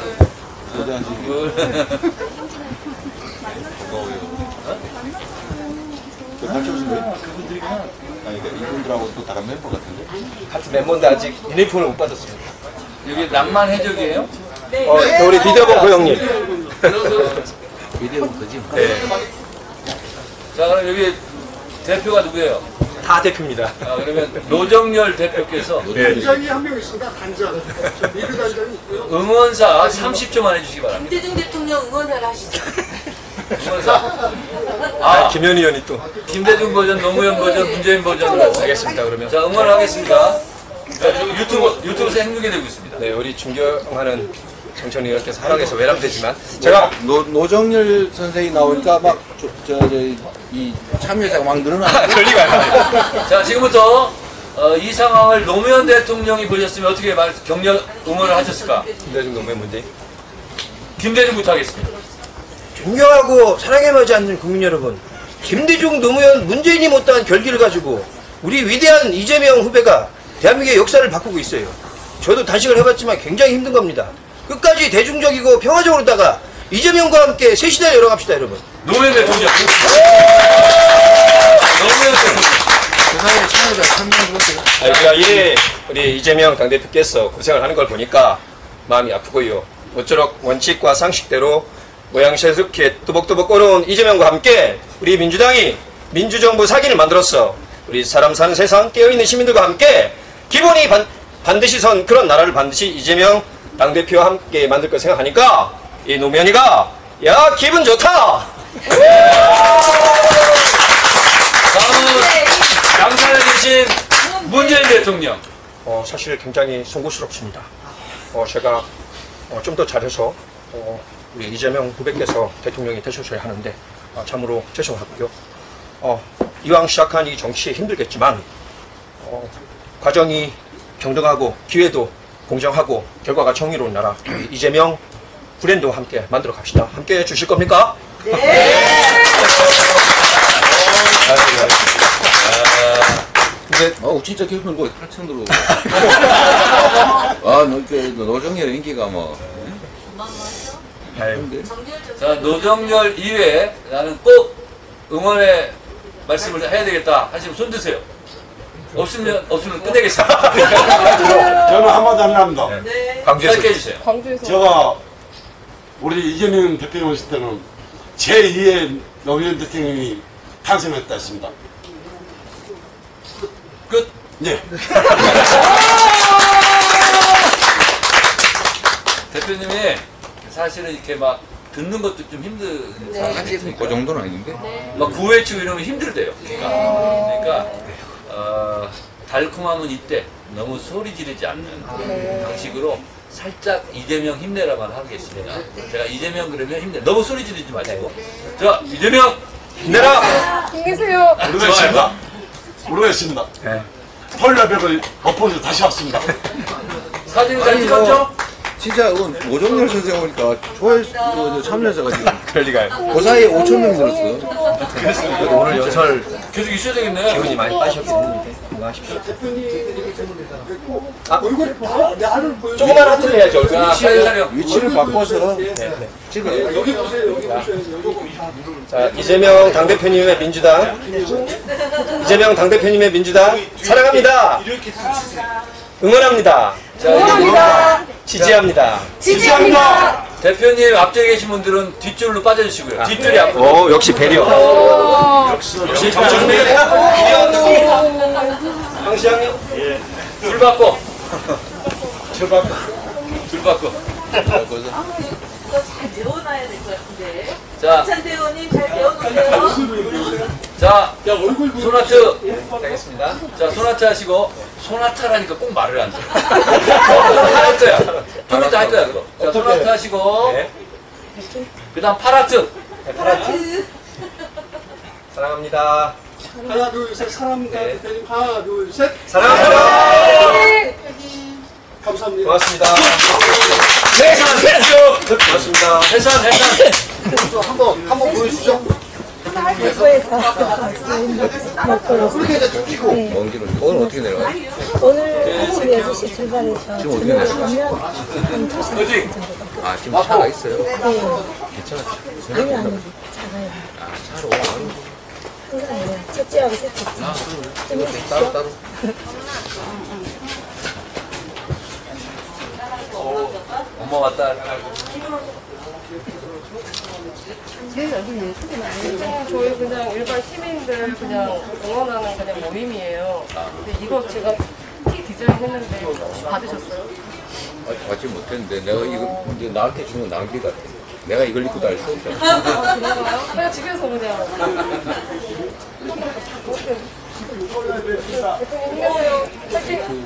그 탈출신데? 그분들이구나. 아니, 그러니까 이분들하고 또 다른 멤버 같은데? 같은 멤버인데 아직 유니폼을 못 받았습니다. 여기 낭만 해적이에요? 네. 어, 저 우리 미디어벙커 형님. 미디어벙커지? 네. 자, 그럼 여기 대표가 누구예요? 다 대표입니다. 아, 그러면 노정열 대표께서 단장이 한 명 있습니다. 단장. 미드 단장이 있고요. 응원사 삼십 초만 해주시기 바랍니다. 김대중 대통령 응원을 하시죠. 응원사. 아, 김현 의원이 또. 김대중 버전, 노무현 버전, 문재인 버전으로 알겠습니다, 그러면. 자, 응원을 하겠습니다. 자, 지금 유튜브, 유튜브에서 행복이 되고 있습니다. 네, 우리 존경하는 정천 의원께서 허락해서 외람되지만 제가 노, 노정열 선생이 나오니까 막 저, 저, 저, 이 참여자가 막 늘어나. 권리가 안 나요. 자, 지금부터 어, 이 상황을 노무현 대통령이 보셨으면 어떻게 말, 격려 응원을 하셨을까? 김대중 노무현 문재인. 김대중부터 하겠습니다. 존경하고 사랑해마지 않는 국민 여러분, 김대중, 노무현, 문재인이 못다한 결기를 가지고 우리 위대한 이재명 후배가 대한민국의 역사를 바꾸고 있어요. 저도 단식을 해봤지만 굉장히 힘든 겁니다. 끝까지 대중적이고 평화적으로다가 이재명과 함께 새 시대를 열어갑시다, 여러분. 노무현 대통령. 노무현 대통령. 세상에 참여자 참여 그렇게. 아니, 제가 이 우리 이재명 당대표께서 고생을 하는 걸 보니까 마음이 아프고요. 모쪼록 원칙과 상식대로 모양새스럽게 또박또박 꺼놓은 이재명과 함께 우리 민주당이 민주정부 사기를 만들었어. 우리 사람 사는 세상 깨어있는 시민들과 함께 기본이 반, 반드시 선 그런 나라를 반드시 이재명 당대표와 함께 만들 거 생각하니까 이 노무현이가 야 기분 좋다. 다음은 양산에 계신 문재인 대통령. 어, 사실 굉장히 송구스럽습니다. 어, 제가 어, 좀 더 잘해서 어, 우리 이재명 후배께서 대통령이 되셔야 하는데 어, 참으로 죄송하고요. 어, 이왕 시작한 이 정치 힘들겠지만 어, 과정이 평등하고 기회도 공정하고 결과가 정의로운 나라 이재명 브랜드와 함께 만들어 갑시다. 함께 해주실 겁니까? 네. 근데 어 진짜 결국은 뭐 팔천으로. 아, 너, 그, 노정열 인기가 뭐. 네. 자, 노정열 이외에 나는 꼭 응원의 말씀을 해야 되겠다 하시면 손 드세요. 없으면 없으면 끝내겠습니다. 저는 한마디 안 합니다. 네. 광주에서 짧게 해주세요. 제가 우리 이재명 대통령 오실 때는 제이의 노무현 대통령이 탄생했다 했습니다. 끝. 네. 대표님이 사실은 이렇게 막 듣는 것도 좀 힘든 네. 아직 그 정도는 아닌데. 막 구회치고 이러면 힘들대요. 그러니까, 그러니까 어, 달콤함은 이때 너무 소리 지르지 않는 방식으로 살짝 이재명 힘내라만 하겠습니다. 제가 이재명 그러면 힘내. 너무 소리 지르지 마시고. 자, 이재명 힘내라. 힘내세요. 모르겠습니다. 모르겠습니다. 네. 폴라백을 엎어서 다시 왔습니다. 사진 잘 찍었죠? 진짜 이건 오정렬 선생 오니까 조회수 참여자가 지금 그럴 리가요. 그 사이에 오천 명 늘었어. 그렇습니다. 오늘 연설 계속 있어야 되겠네. 기운이 많이 빠지셨겠는데 건강하십시오. 아, 얼굴 조금만 하트 해야죠. 얼굴. 위치를, 위치를 바꿔서 네, 네. 지금 여기 보세요. 여기 보세요. 여기 자, 이재명 당대표님의 민주당, 이재명 당대표님의 민주당 사랑합니다. 응원합니다. 응원합니다. 지지합니다. 지지합니다. 대표님 앞쪽에 계신 분들은 뒷줄로 빠져주시고요. 뒷줄이 앞으로. 오, 역시 배려. 역시 역시 정정배. 황시장님. 예. 줄 바꿔. 줄 바꿔. 줄 바꿔. 이거 잘 배워놔야 될 것 같은데. 자. 이찬 대원님 잘 배워놓으세요. 자, 소나트. 되겠습니다. 자, 소나트 하시고, 소나타라니까 꼭 말을 안 돼. 할 거야. 좀 이따 할 거야, 그거. 자, 소나트 하시고, 그 다음 파라트. 네, 파라트. 사랑합니다. 하나 둘 셋 사랑합니다. 대표님 하나 둘 셋 사랑합니다. 감사합니다. 고맙습니다. 해산, 해산. 고맙습니다. 해산, 해산. 한번 한번 보여주시죠. 그렇게 이제 죽이고 먼 오늘 어떻게 내려가요? 오늘 아침 여섯 시 출발해서 지금 어떻게 내려가요? 한 두 시간 정도. 아 지금 차가 있어요? 네. 괜찮아. 아니 아니 작아요. 아 차로 와. 항상 그냥 첫째하고 셋째. 좀 해주십시오. 따로 따로. 엄마 왔다. 저희 그냥 일반 시민들 그냥 응원하는 그냥 모임이에요. 근데 이거 제가 티 디자인했는데 혹시 받으셨어요? 아직 받지 못했는데 내가 이거 이제 나한테 주는 낭비 같아. 내가 이걸 입고 다닐 수 없잖아. 아, 그런가요? 그냥 집에서 그냥. 대표님 힘내세요. 파이팅!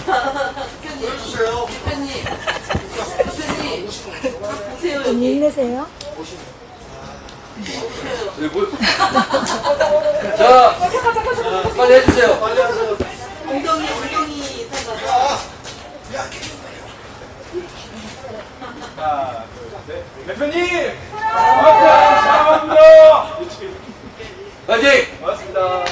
좀 힘내세요. 자, 빨리 해주세요. 빨리 하세요. 엉덩이, 엉덩이 상가서. 자, 네. 대표님! 사랑합니다! 파이팅! 고맙습니다.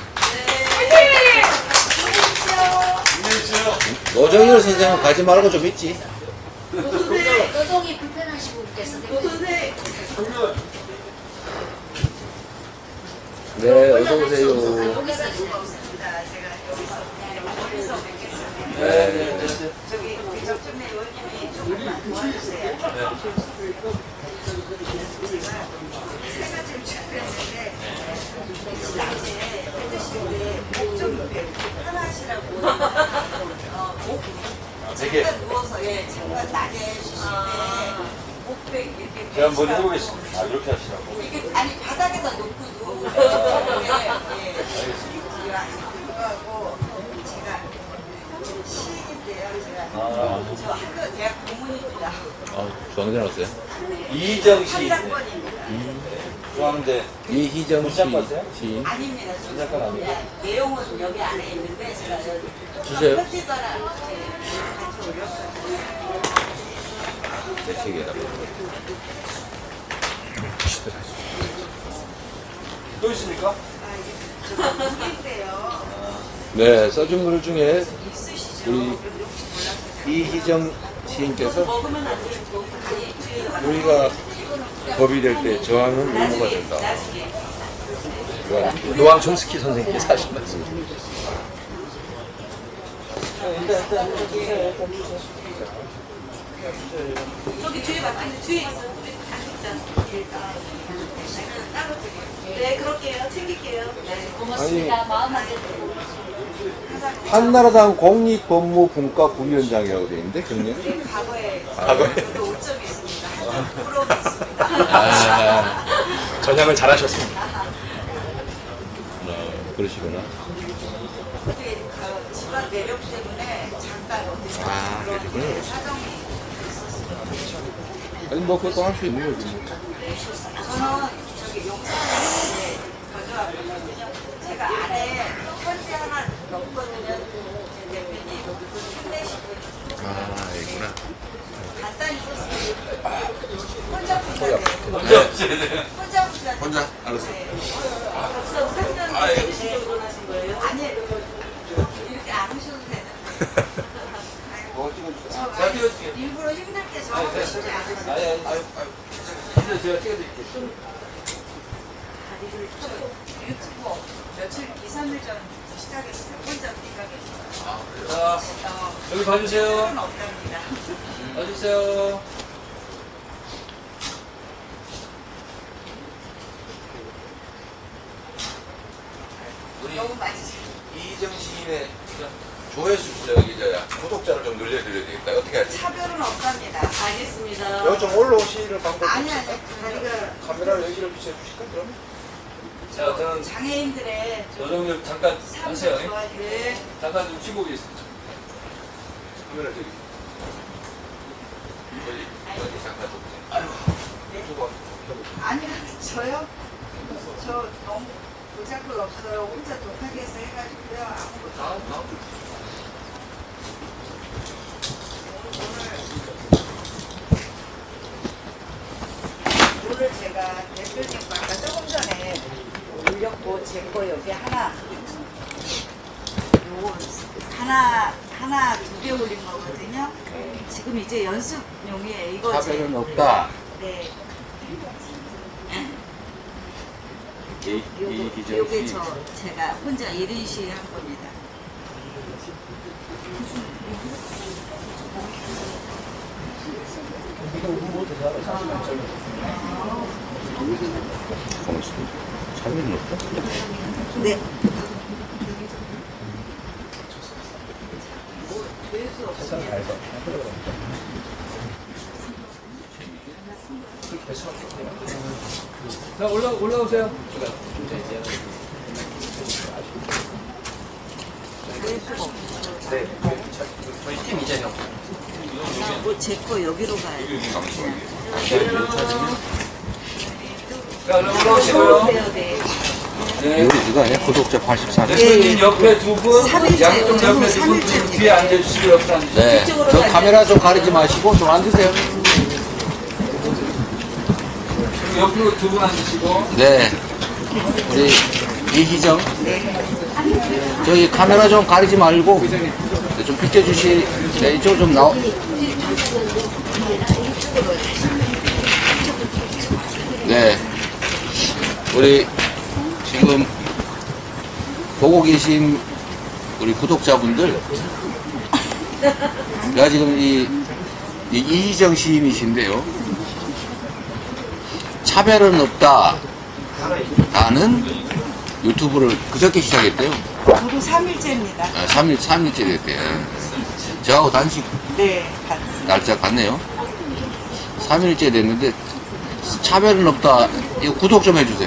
노정열 선생은 가지 말고 좀 있지. 노동이 불편하신 분께서 네, 어서 오세요. 네, 네, 네. 저기 정점내 의원님이 조금만 도와주세요. 세 가지를 준비했는데 낮에 해주시는데 목좀 하나 하시라고 어, 목 되게. 잠깐 누워서 예 잠깐 낮에 쉬시는데 목백 이렇게 제가 한번 해보겠습니다. 아, 이렇게 하시라고. 이게 아니 바닥에다 놓고 누우면 예, 예. 하고 제가 시인인데요. 제가 아. 저 학교 대학 고문입니다. 아, 중앙대 나왔어요? 이정 씨. 음. 중앙대. 이희정 씨. 시인. 아닙니다. 잠깐 아니에요. 그냥 내용은 여기 안에 있는데 제가 여기 주세요. 흑지더라 같이 올렸거든요. 제 책에다가. 또 있습니까? 네, 써준 글 중에 우리 이희정 시인께서 우리가 법이 될 때 저항은 의무가 된다. 노왕 촘스키 선생님께서 하신 말씀입니다. 저기 뒤에 맞는데 뒤에 있어. 네, 그럴게요. 챙길게요. 네, 고맙습니다. 마음한테 한나라당 공익법무분과부위원장이라고 되어 있는데 경력이? 과거에 과거에? 저도 오점이 있습니다. 부러움이 있습니다. 아, 전향을 잘하셨습니다. 어, 그러시구나. 어떻게 그 집안 매력 때문에 잠깐 어떻게 아, 그런 그러시구나. 사정이 있었습니다. 아니 뭐 그것도 할 수 있는 거지 뭐. 저는 저기 용산에 거주하거든요. 제가 안에 편지 하나 넣었거든요. 제 대표님 힘내시고 아, 알겠구나. 간단히 혼자 보시면 혼자 돼요. 보셔야 돼요. 혼자 보시면 돼요. 혼자? 알았어. 벌써 삼 년 정도 하신 거예요? 아니요. 이렇게 안 오셔도 되는. 뭐 찍어주세요. 저 일부러 힘들게 저 하고 싶지 않아요. 아니, 아니, 아니, 아니. 제가 찍어드릴게요. 유튜브 며칠, 이, 삼 일 전 시작했어요. 혼자 생각해서. 자, 여기 봐주세요. 필요는 없답니다. 봐주세요. 우리 너무 맛있어요. 이희정 시인의 조회수 저기 저야 구독자를 좀 늘려드려야 되겠다. 어떻게 하지? 차별은 없답니다. 알겠습니다. 여기 좀 올라오시는 방법이 아니, 아니, 있을까? 다리가 카메라를 여기로 비춰주실까, 그럼? 자, 저는 장애인들의 조정을 잠깐 하세요. 삶을 좋아해. 잠깐 좀 쉬고 계십니다. 카메라 저기. 저기, 저기 잠깐 좀. 아유, 수고. 아니, 저요? 저 너무 도착을 없어요. 혼자 독하게서 해가지고요. 아무것도. 오늘 제가 대표님과 아까 조금 전에 올렸고 제 거 여기 하나 요거 하나 하나 두 개 올린 거거든요. 지금 이제 연습용이에요. 이거 제- 차별은 없다. 네. 이, 이 기정 요게 시. 저 제가 혼자 일 인 시 한 겁니다. 차별은 없다. 네. 될수 없어요. 자, 올라, 올라오세요. 네, 저희 팀 이재명. 제 거 여기로 가요. 자, 올라오시고요. 네. 이거, 이거 아니야? 구독자 팔십사 명. 대표님 옆에 두 분, 삼일째, 양쪽 옆에 두 분, 삼일째. 뒤에 앉아주시고 옆에 앉으시고. 네. 저 카메라 좀 가리지 마시고 좀 앉으세요. 옆으로 두 분 앉으시고. 네. 우리 이희정. 저희 카메라 좀 가리지 말고 좀 비켜주시. 네, 이쪽 좀 나오. 네. 우리 지금 보고 계신 우리 구독자분들, 내가 지금 이, 이 이희정 시인이신데요. 차별은 없다. 나는 유튜브를 그저께 시작했대요. 저도 삼 일째입니다. 아, 삼 일, 삼 일째 됐대요. 저하고 단식 네, 같이. 날짜 같네요. 삼 일째 됐는데, 차별은 없다. 이거 구독 좀 해주세요.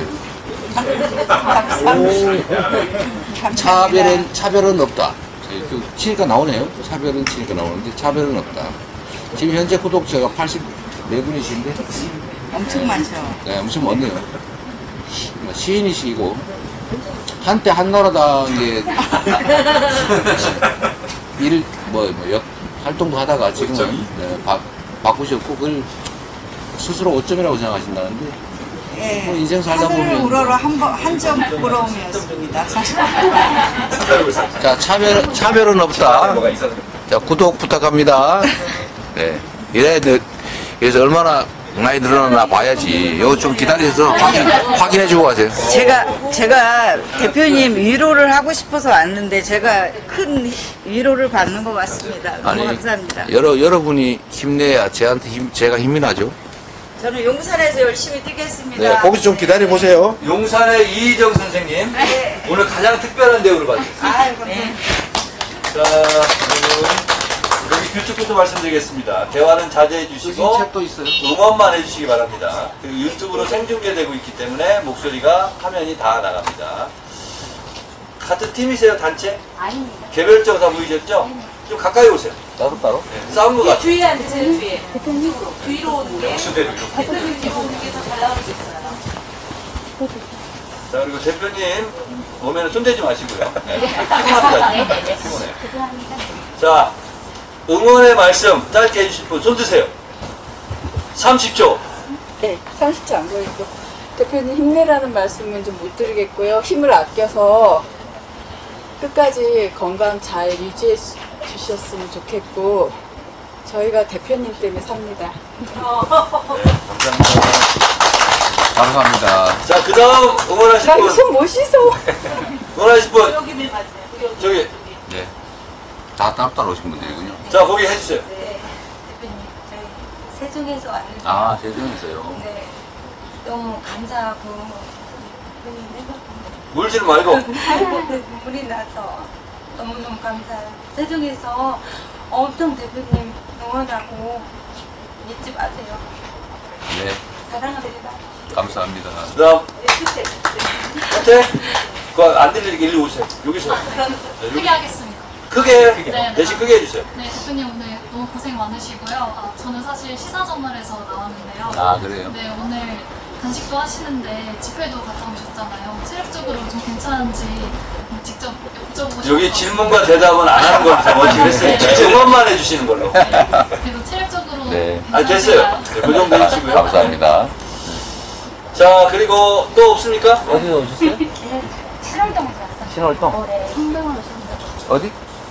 차별은, 차별은 없다. 그 치니까 나오네요. 차별은 치니까 나오는데, 차별은 없다. 지금 현재 구독자가 팔십사 분이신데, 엄청 많죠. 네, 엄청 많네요. 시인이시고, 한때 한나라당에 일, 뭐, 뭐, 역, 활동도 하다가 지금은 네, 바, 바꾸셨고, 그걸 스스로 오점이라고 생각하신다는데, 예. 뭐 인생 살다 하늘 보면. 우러러 한점 부러움이었습니다. 자, 차별, 차별은 없다. 자, 구독 부탁합니다. 네. 이래, 그래서 얼마나 많이 늘어나나 봐야지. 이거 좀 기다려서 확인, 확인해주고 가세요. 제가 제가 대표님 위로를 하고 싶어서 왔는데 제가 큰 위로를 받는 것 같습니다. 너무 감사합니다. 여러, 여러분이 힘내야 저한테 힘, 제가 힘이 나죠. 저는 용산에서 열심히 뛰겠습니다. 네, 거기서 좀 기다려 보세요. 용산의 이희정 선생님, 네. 오늘 가장 특별한 대우를 받으셨습니다. 아이고, 네. 자, 여러분, 여기 규칙부터 말씀드리겠습니다. 대화는 자제해 주시고 응원만 해주시기 바랍니다. 그리고 유튜브로 생중계되고 있기 때문에 목소리가 화면이 다 나갑니다. 같은 팀이세요? 단체? 아닙니다. 개별적으로 다 모이셨죠? 좀 가까이 오세요. 따로 따로? 네, 싸운 것 같아요. 뒤에 앉으세요, 뒤에. 뒤로 오는 게. 수대로 이렇게. 대표님 뒤로 오는 게 더 잘 나올 수 있어요. 자, 그리고 대표님 오면 손대지 마시고요. 네. 피곤합니다. 피곤해요. 죄송합니다. 자, 응원의 말씀 짧게 해주실 분 손 드세요. 삼십 초. 네, 삼십 초 안 걸리고. 대표님 힘내라는 말씀은 좀 못 드리겠고요. 힘을 아껴서 끝까지 건강 잘 유지해 주- 주셨으면 좋겠고, 저희가 대표님 때문에 삽니다. 감사합니다. 자, 그 다음 응원하실 나 분. 손 못 씻어. 응원하실 분. 여기는 맞아요. 저기. 네. 다 따로 따로 오신 분들이군요. 자, 거기 해주세요. 네, 대표님, 저희 세종에서 왔는데. 아, 세종에서요. 네, 너무 감사하고. 울지 말고. 눈물이 나서 너무너무 감사해요. 세종에서 엄청 대표님 응원하고 잊지 마세요. 네. 사랑합니다. 감사합니다. 그 다음. 끝에. 그거 안 들리게 일로 오세요. 여기서. 네, 크게 하겠습니다. 크게. 네. 대신 크게 해주세요. 네, 대표님 오늘 너무 고생 많으시고요. 아, 저는 사실 시사저널에서 나왔는데요. 아, 그래요? 네, 오늘 단식도 하시는데 집회도 갔다 오셨잖아요. 체력적으로 좀 괜찮은지 직접 여쭤보고 여기 싶어서. 질문과 대답은 안 하는 걸로 정확히 했어요. 응원만 해주시는 걸로. 그래도 체력적으로 네. 아, 됐어요. 네, 그 정도 해주시고요. 감사합니다. 자, 그리고 또 없습니까? 어디서 오셨어요? 신월동에서 왔어요. 신월동? 네, 성병원으로 오셨어요. 어디?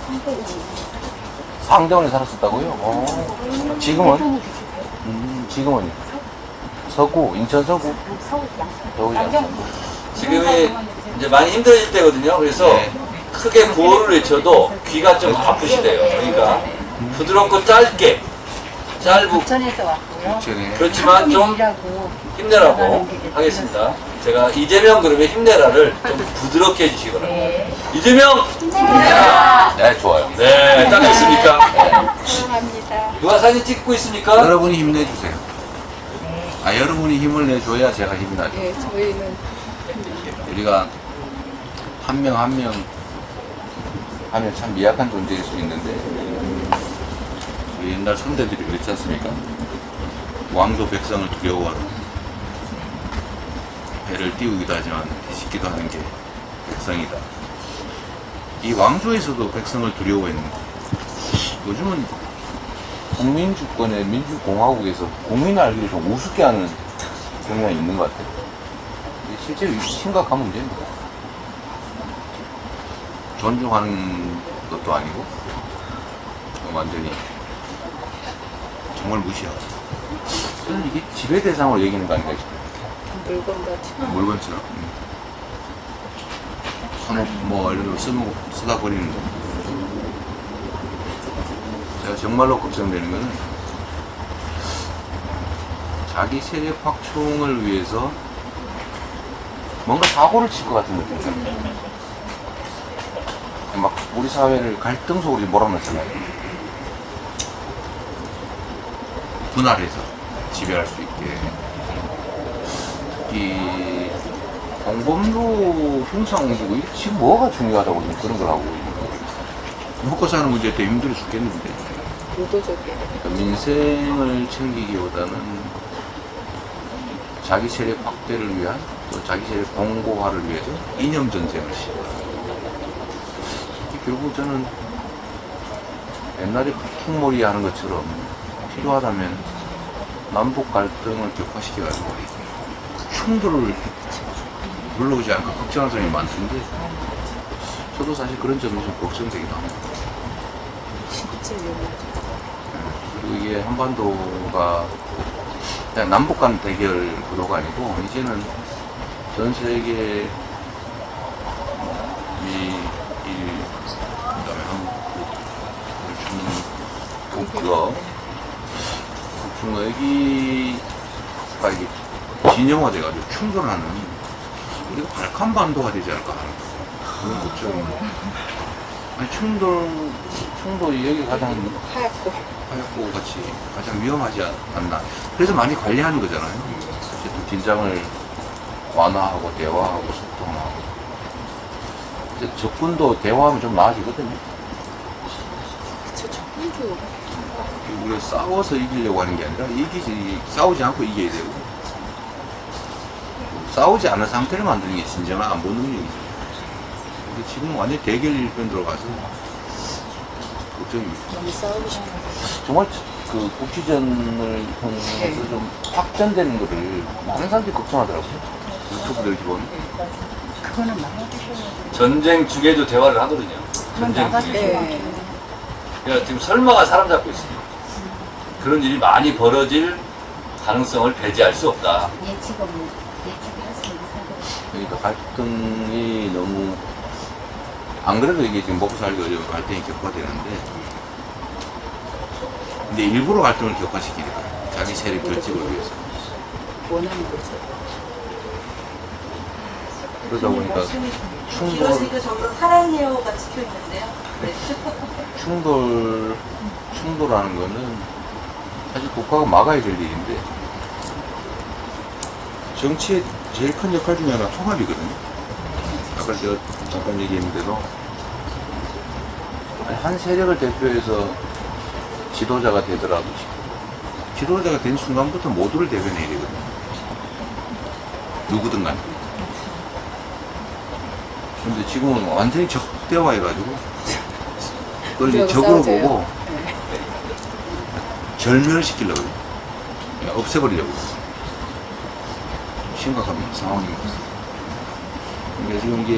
상대원에 살았었다고요? 어. 지금은? 음, 지금은? 서구, 인천 서구? 서구 양천. 지금이 이제 많이 힘들어질 때거든요. 그래서 크게 구호를 외쳐도 귀가 좀 아프시대요. 그러니까 부드럽고 짧게, 짧고 부천에서 왔고요. 그렇지만 좀 힘내라고 하겠습니다. 제가 이재명 그룹의 힘내라를 좀 부드럽게 해주시기 바랍니다. 이재명! 힘내라! 네, 좋아요. 네, 딱 좋습니까? 사랑합니다. 누가 사진 찍고 있습니까? 여러분이 힘내주세요. 아, 여러분이 힘을 내줘야 제가 힘이 나죠. 네, 저희는 우리가 한 명 한 명 하면 참 미약한 존재일 수 있는데, 우리 옛날 선대들이 그랬지 않습니까? 왕도 백성을 두려워하라. 배를 띄우기도 하지만 뒤집기도 하는 게 백성이다. 이 왕조에서도 백성을 두려워했는데, 요즘은 국민주권의 민주공화국에서 국민을 알기를 좀 우습게 하는 경향이 있는 것 같아요. 이게 실제로 심각한 문제입니다. 존중하는 것도 아니고 완전히 정말 무시하고, 저는 이게 지배 대상으로 여기는 거 아닌가 싶어요. 물건같이. 물건처럼. 음. 산업 뭐 이런 거 쓰고 쓰다 버리는 거. 제가 정말로 걱정되는 거는 자기 세력 확충을 위해서 뭔가 사고를 칠 것 같은 느낌이에요. 막 우리 사회를 갈등 속으로 몰아넣잖아요. 분할해서 지배할 수 있게. 특히 공범로 흉상이고 지금 뭐가 중요하다고 그런 걸 하고 있는 거예요. 먹고 사는 문제 때문에 힘들어 죽겠는데. 의도적이에요. 그러니까 민생을 챙기기보다는 자기 세력 확대를 위한, 또 자기 세력 공고화를 위해서 이념 전쟁을 시작합니다. 결국 저는 옛날에 북풍몰이 하는 것처럼 필요하다면 남북 갈등을 격화시켜가지고 충돌을 물러오지 않고 걱정하는 사람이 많던데, 저도 사실 그런 점이 좀 걱정되기도 합니다. 그리고 이게 한반도가 그냥 남북 간 대결 구도가 아니고, 이제는 전 세계 미, 일, 그다음에 한국, 중국, 북러, 북중러, 여기 아, 이게 진영화돼가지고 충돌하는 우리가 발칸반도가 되지 않을까 하는 그런 걱정입니다. 아니 충돌 충돌이 여기 가장 하얗고 하얗고 같이 가장 위험하지 않나. 그래서 많이 관리하는 거잖아요. 어쨌든 긴장을 완화하고 대화하고 소통하고. 이제 적군도 대화하면 좀 나아지거든요. 그쵸, 적군도 우리가 싸워서 이기려고 하는 게 아니라 이기지 싸우지 않고 이겨야 되고 싸우지 않은 상태를 만드는 게 진정한 안보 능력이죠. 근데 지금 완전히 대결 일변 들어가서 걱정입니다. 너무 싸우고 싶어. 정말 그 국지전을 통해서 좀 확전되는 거를 많은 사람들이 걱정하더라고요. 유튜브들 이렇게 보면. 그거는 막아주셔야 전쟁 중에도 대화를 하거든요. 전쟁 중에. 네. 그러니까 지금 설마가 사람 잡고 있습니다. 그런 일이 많이 벌어질 가능성을 배제할 수 없다. 예측은 예측할 수 있는 그러니까 갈등이 너무 안 그래도 이게 지금 먹고 살기 어려운 갈등이 격화되는데 근데 일부러 갈등을 격화시키니까 자기 세력 결집을 위해서 원하는 거죠. 그러다 보니까 충돌 이거 전부 사랑해요가 찍혀 있는데요. 네. 충돌 충돌하는 거는 사실 국가가 막아야 될 일인데 정치의 제일 큰 역할 중에 하나가 통합이거든요. 아까 제가 잠깐 얘기했는데도 한 세력을 대표해서 지도자가 되더라도 지도자가 된 순간부터 모두를 대변해야 되거든요. 누구든 간에. 근데 지금은 완전히 적대화해가지고 그걸 이제 적으로 보고 절멸시키려고 해요. 그냥 없애버리려고 해요. 심각한 상황입니다. 그러니까 지금 이게,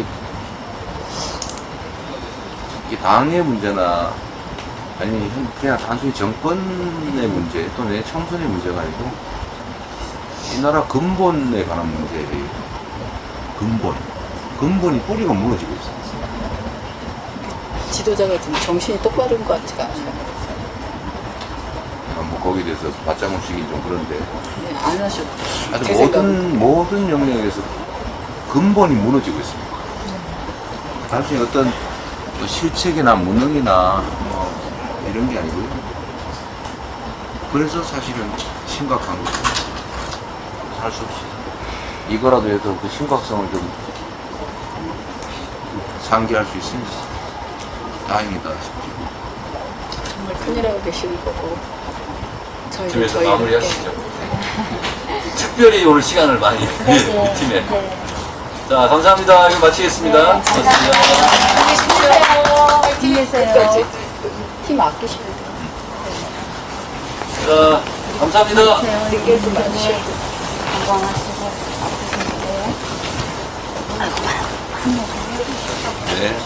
이게 당의 문제나 아니 그냥 단순히 정권의 문제 또는 청선의 문제가 아니고 이 나라 근본에 관한 문제예요. 근본. 근본이 뿌리가 무너지고 있어요. 지도자가 좀 정신이 똑바른 것 같지가 않아요. 뭐 거기에 대해서 맞장구 치긴 좀 그런데 네, 안 하셔도 아주 모든 모든 영역에서 근본이 무너지고 있습니다. 단순히 어떤 뭐 실책이나 무능이나 뭐 이런 게 아니고요. 그래서 사실은 심각한 거죠. 할 수 없이 이거라도 해서 그 심각성을 좀 상기할 수 있습니다. 다행이다 싶죠. 정말 큰일하고 계시는 거고 저희 팀에서 마무리하시죠. 특별히 오늘 시간을 많이 이 팀에. 자, 감사합니다. 이거 마치겠습니다. 네, 고맙습니다. 힘내세요. 팀 아끼셔야 돼요. 자, 감사합니다. 늦게도 많으셔야 돼요. 건강하시고 네.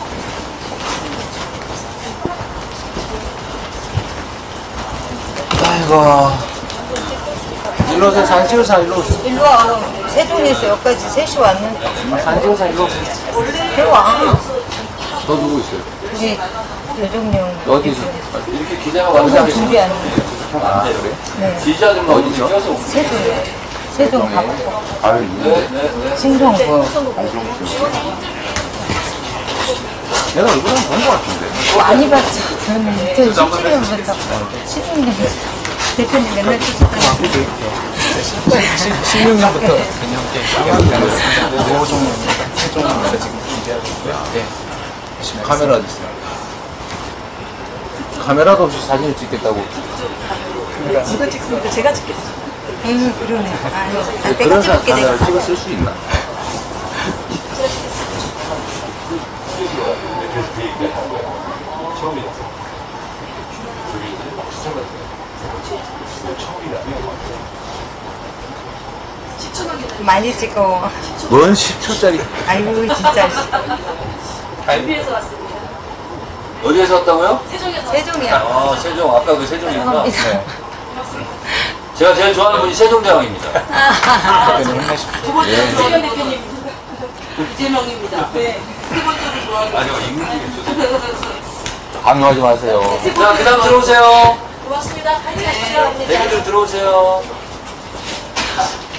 아이고. 일로 오세요. 사진 찍어서 일로 오세요. 일로 와. 세종에서 여기까지 셋이 왔는데. 사진 찍어서 일로 오세요. 대와. 또 누구 있어요? 우리 요정령. 어디서? 이렇게 기자가 영상 와서 준비하는 아, 그래? 네. 기자들은 어디죠? 세종이요. 세종 가고. 아유, 있는데. 신성구. 내가 얼굴 한번 본 것 같은데. 많이 봤죠. 저는 이천십칠 년부터 십육 년 대표님 맨날 찍었어요. 십육 년부터 저희 함께 오종 세종에서 지금 준비하고 있고요. 네. 열심히 카메라 어디 있어요? 카메라도 없이 사진을 찍겠다고. 누가 찍습니까? 제가 찍겠어요. 음, 그러네. 아, 그런 사람 카메라를 찍어 쓸 수 있나? 많이 찍어. 뭔 십 초짜리. 아이고, 진짜. 준비해서 왔습니다. 어디에서 왔다고요? 세종에서. 세종이요. 아, 세종. 아까 그 세종이구나. 네. 제가 제일 좋아하는 분이 세종대왕입니다. 두 번째로 네. 이재명 대표님. 이재명입니다. 네. 세 번째로 좋아하는 아니요, 인물이겠죠. 강요하지 마세요. 자, 그 다음 들어오세요. 고맙습니다. 같이 가시죠. 대기들 들어오세요.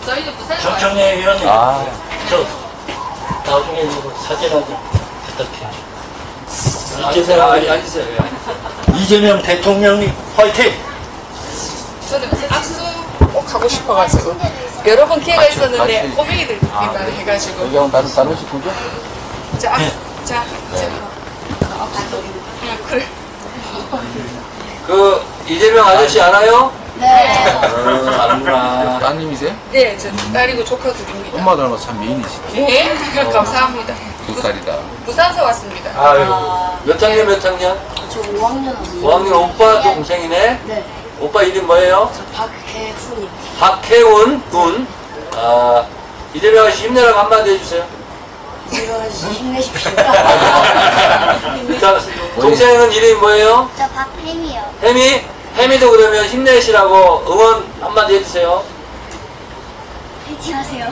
저희는 부산에서 정청래 의원님, 아. 저 나중에 이거 사진 한번 부탁해요. 앉으세요. 아니, 앉으세요. 예, 앉으세요. 이재명 대통령님 화이팅! 저는 악수 꼭 하고 싶어가지고 여러 번 기회가 있었는데 같이. 꼬맹이들 아, 해가지고 여기하고 다른 다른 식구죠? 자, 악수, 자, 자. 야, 그래. 그 이재명 아저씨 알아요? 네. 어, 아는구나. 따님이세요? 네, 저 딸이고 조카 둘입니다. 엄마 닮아서 참 미인이시다. 예, 감사합니다. 두 딸이다. 부산서 왔습니다. 아유. 몇 학년 몇 학년? 저 오 학년 언니. 오 학년 오빠 동생이네? 네. 오빠 이름 뭐예요? 저 박혜훈이요. 박혜훈 군. 아, 이재명 아저씨 힘내라고 한마디 해주세요. 이재명 아저씨 힘내십시오. 자, 동생은 이름이 뭐예요? 저 박혜미요. 혜미? 혜미도 그러면 힘내시라고 응원 한마디 해주세요. 파이팅 하세요.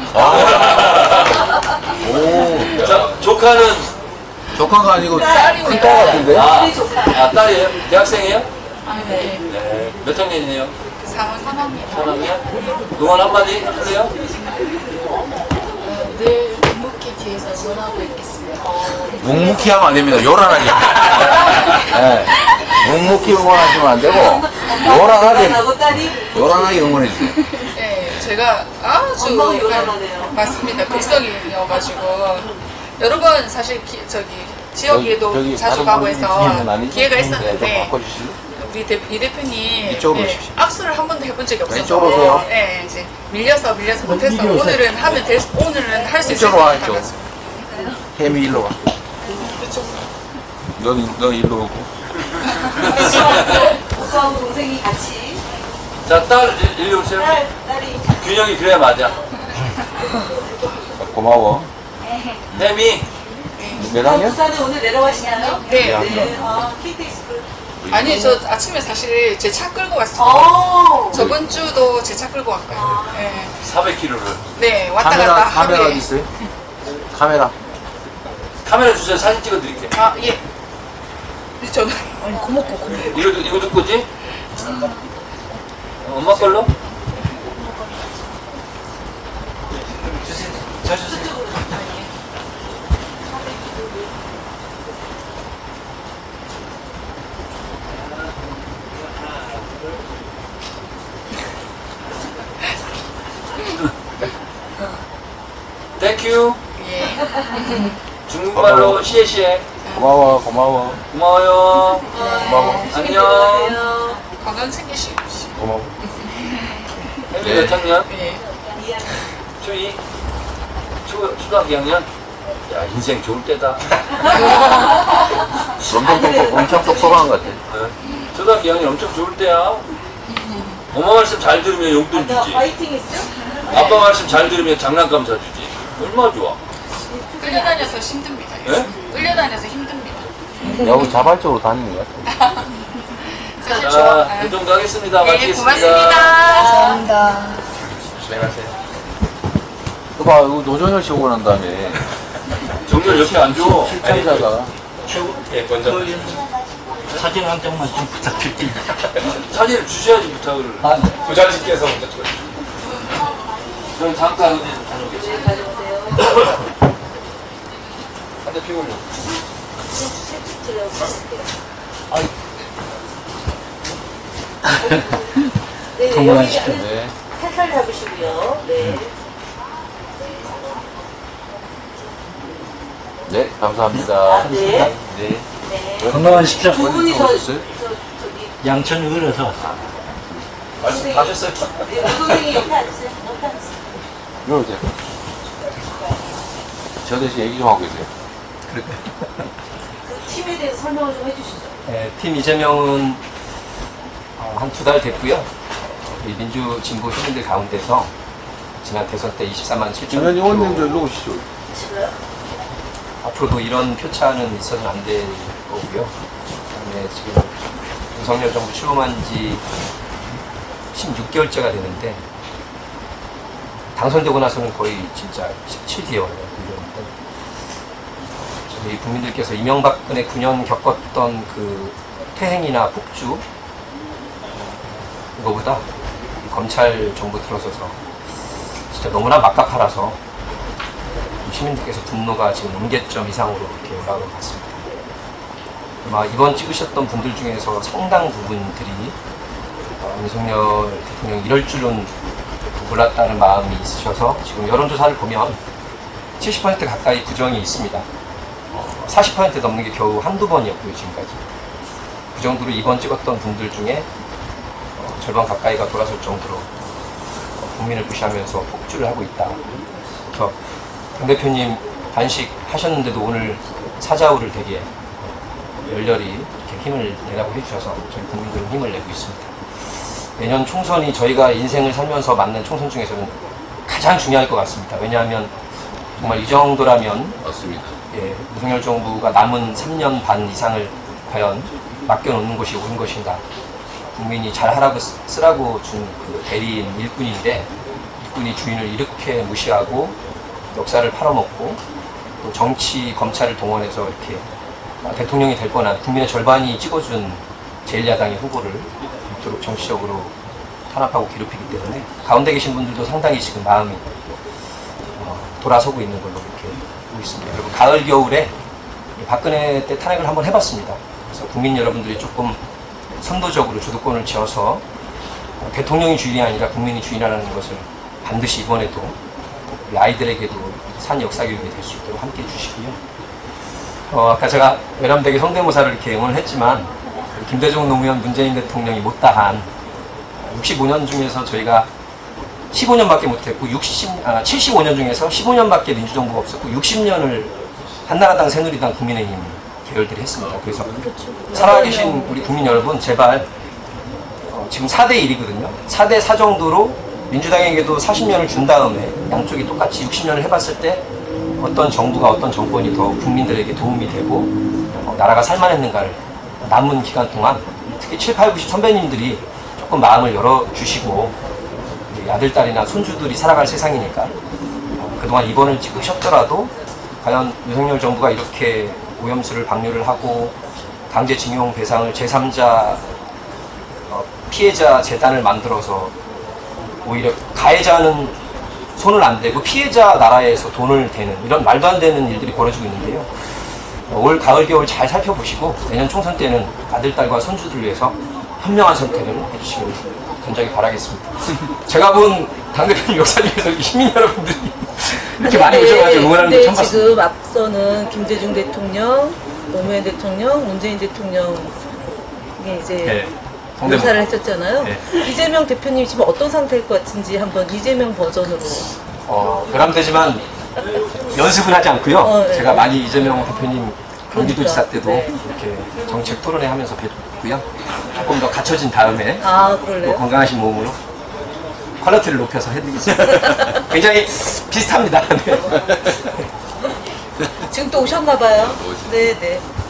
오. 자, 조카는? 조카가 아니고 딸이고. 큰 딸 같은데? 아, 아, 딸이에요? 대학생이에요? 아, 네. 네. 몇 학년이네요? 삼 학년. 삼 학년? 응원 한마디 하세요? 늘 묵묵히 뒤에서 응원하고 있겠습니다. 묵묵히 하면 안 됩니다. 요란하게. 네. 묵묵히 응원하시면 안 되고, 요란하게, 요란하게 응원해주세요. 네, 제가 아주 엄마가 요란하네요. 맞습니다. 극성이어가지고 여러 번 사실 기, 저기 지역에도 저기 자주 다른 가고 분이 해서 있으면 아니지? 기회가 네, 좀 있었는데 바꿔주실래요? 우리 대, 이 대표님 이쪽으로 네, 오십시오. 악수를 한 번도 해본 적이 없어서 왼쪽으로 오세요. 네, 이제 밀려서 밀려서 못해서 이리 오세요. 오늘은 하면 될 수- 오늘은 할 수 있을 이쪽으로 것 와, 이쪽. 같아서 혜미 일로 와. 넌, 너 일로 오고. 오빠하고 동생이 같이. 자, 딸 일- 일로 오세요. 딸, 딸이. 균형이 그래야 맞아. 고마워. 혜미. 몇 학년? 부산에 오늘 내려가시나요? 네. 아, 케이티엑스. 아니 저 아침에 사실 제 차 끌고 왔어요. 오. 저번 주도 제 차 끌고 왔어요. 네. 사백 킬로미터를. 네, 왔다 카메라, 갔다 카메라 하루에. 어디 있어요? 카메라. 카메라 주세요. 사진 찍어 드릴게요. 아, 예. 근데 저는 아니 고맙고 고맙고. 이거, 이거 누 거지? 어, 엄마 걸로? 주세요. 잘 주세요. 땡큐. 예. 중국말로 시에시에. 고마워, 고마워. 고마워요. 고마워. 안녕. 건강 챙기시고. 고마워. 혜미 몇 학년? 예. 초이. 초, 초등학교 이 학년? 야, 인생 좋을 때다. 엄청 똑똑, 엄청 똑똑한 것 같아. 네. 초등학교 이 학년 엄청 좋을 때야. 엄마 말씀 잘 들으면 용돈 주지. 파이팅 했죠? 아빠 말씀 잘 들으면 장난감 사주지. 얼마나 좋아. 끌려다녀서 힘듭니다. 예? 끌려다녀서 힘듭니다. 여기 자발적으로 다니는 것 같아. 사실 자, 이 정도 하겠습니다. 네, 마치겠습니다. 고맙습니다. 감사합니다. 진행하세요. 봐, 이거 노정열 씨 오고 난 다음에. 정렬 옆에 안 줘. 실장자가. 예, 먼저. 사진 한 장만 좀 부탁드릴게요. 사진을 주셔야지 부탁을. 아, 네. 부자님께서 먼저 찍어주세요. 저는 잠깐 어디 다녀오겠습니다. 한대 피우려. 네, 건강하시죠. 여기는 네. 살살 잡으시고요. 네. 네, 감사합니다. 네. 네. 네. 건강하십시오. 두 분이서 어딨어요? 양천 의뢰서 왔어요. 말씀 다 하셨어요? 네, 선생님 옆에 앉으세요. 옆에 앉으세요. 이리 오세요. 저 대신 얘기 좀 하고 계세요. 그 팀에 대해서 설명을 좀 해주시죠. 네, 팀 이재명은 어, 한 두 달 됐고요. 우리 민주 진보 시민들 가운데서 지난 대선 때 이십사만 칠천 김현 의원님도 일로 오시죠. 앞으로도 이런 표차는 있어서는 안 될 거고요. 그다음에 지금 윤석열 정부 출범한 지 십육 개월째가 되는데 당선되고 나서는 거의 진짜 십칠 개월 이랬는데 저희 국민들께서 이명박근혜 구 년 겪었던 그 퇴행이나 폭주 이거보다 검찰 정부 들어서서 진짜 너무나 막가팔아서 시민들께서 분노가 지금 임계점 이상으로 이렇게 올라오는 것 같습니다. 아마 이번 찍으셨던 분들 중에서 상당 부분들이 어, 윤석열 대통령이 이럴 줄은 몰랐다는 마음이 있으셔서 지금 여론조사를 보면 칠십 퍼센트 가까이 부정이 있습니다. 어, 사십 퍼센트 넘는 게 겨우 한두 번이었고요, 지금까지. 그 정도로 이번 찍었던 분들 중에 어, 절반 가까이가 돌아설 정도로 어, 국민을 무시하면서 폭주를 하고 있다. 그래서 당 대표님 단식 하셨는데도 오늘 사자우를 되게 열렬히 이렇게 힘을 내라고 해주셔서 저희 국민들은 힘을 내고 있습니다. 내년 총선이 저희가 인생을 살면서 맞는 총선 중에서는 가장 중요할 것 같습니다. 왜냐하면 정말 이 정도라면 맞습니다. 예, 윤석열 정부가 남은 삼 년 반 이상을 과연 맡겨놓는 것이 옳은 것인가. 국민이 잘하라고 쓰라고 준 그 대리인 일꾼인데 일꾼이 주인을 이렇게 무시하고 역사를 팔아먹고 또 정치, 검찰을 동원해서 이렇게 대통령이 될 뻔한 국민의 절반이 찍어준 제일 야당의 후보를 이토록 정치적으로 탄압하고 괴롭히기 때문에 가운데 계신 분들도 상당히 지금 마음이 어, 돌아서고 있는 걸로 이렇게 보고 있습니다. 그리고 가을, 겨울에 박근혜 때 탄핵을 한번 해봤습니다. 그래서 국민 여러분들이 조금 선도적으로 주도권을 쥐어서 대통령이 주인이 아니라 국민이 주인이라는 것을 반드시 이번에도 우리 아이들에게도 산 역사교육이 될 수 있도록 함께 해주시고요. 어, 아까 제가 외람되게 성대모사를 이렇게 응원을 했지만 김대중 노무현 문재인 대통령이 못다한 육십오 년 중에서 저희가 십오 년밖에 못했고 육십, 아, 칠십오 년 중에서 십오 년밖에 민주정부가 없었고 육십 년을 한나라당, 새누리당, 국민의힘 계열들이 했습니다. 그래서 살아계신 우리 국민 여러분 제발 어, 지금 사 대 일이거든요. 사 대 사 정도로 민주당에게도 사십 년을 준 다음에 양쪽이 똑같이 육십 년을 해봤을 때 어떤 정부가 어떤 정권이 더 국민들에게 도움이 되고 어, 나라가 살만했는가를 남은 기간 동안 특히 칠, 팔, 구십 선배님들이 조금 마음을 열어주시고 아들, 딸이나 손주들이 살아갈 세상이니까 어, 그동안 입원을 찍으셨더라도 과연 윤석열 정부가 이렇게 오염수를 방류를 하고 강제징용 배상을 제삼자 어, 피해자 재단을 만들어서 오히려 가해자는 손을 안 대고 피해자 나라에서 돈을 대는 이런 말도 안 되는 일들이 벌어지고 있는데요. 어, 올 가을 겨울 잘 살펴보시고 내년 총선 때는 아들, 딸과 손주들 위해서 현명한 선택을 해주시길 굉장히 바라겠습니다. 제가 본 당대표님 역사 중에서 시민 여러분들이 이렇게 많이 오셔가지고 응원하는 거 처음 봤습니다. 지금 앞서는 김대중 대통령, 노무현 대통령, 문재인 대통령 이게 이제 네. 인사를 했었잖아요. 네. 이재명 대표님 지금 어떤 상태일 것 같은지 한번 이재명 버전으로. 어, 그람되지만 연습은 하지 않고요. 어, 네. 제가 많이 이재명 대표님 경기도지사 때도 네. 이렇게 정책 토론회 하면서 뵙고요. 조금 더 갖춰진 다음에 아, 그럴래요? 또 건강하신 몸으로 퀄리티를 높여서 해드리겠습니다. 굉장히 비슷합니다. 네. 지금 또 오셨나 봐요. 네, 네.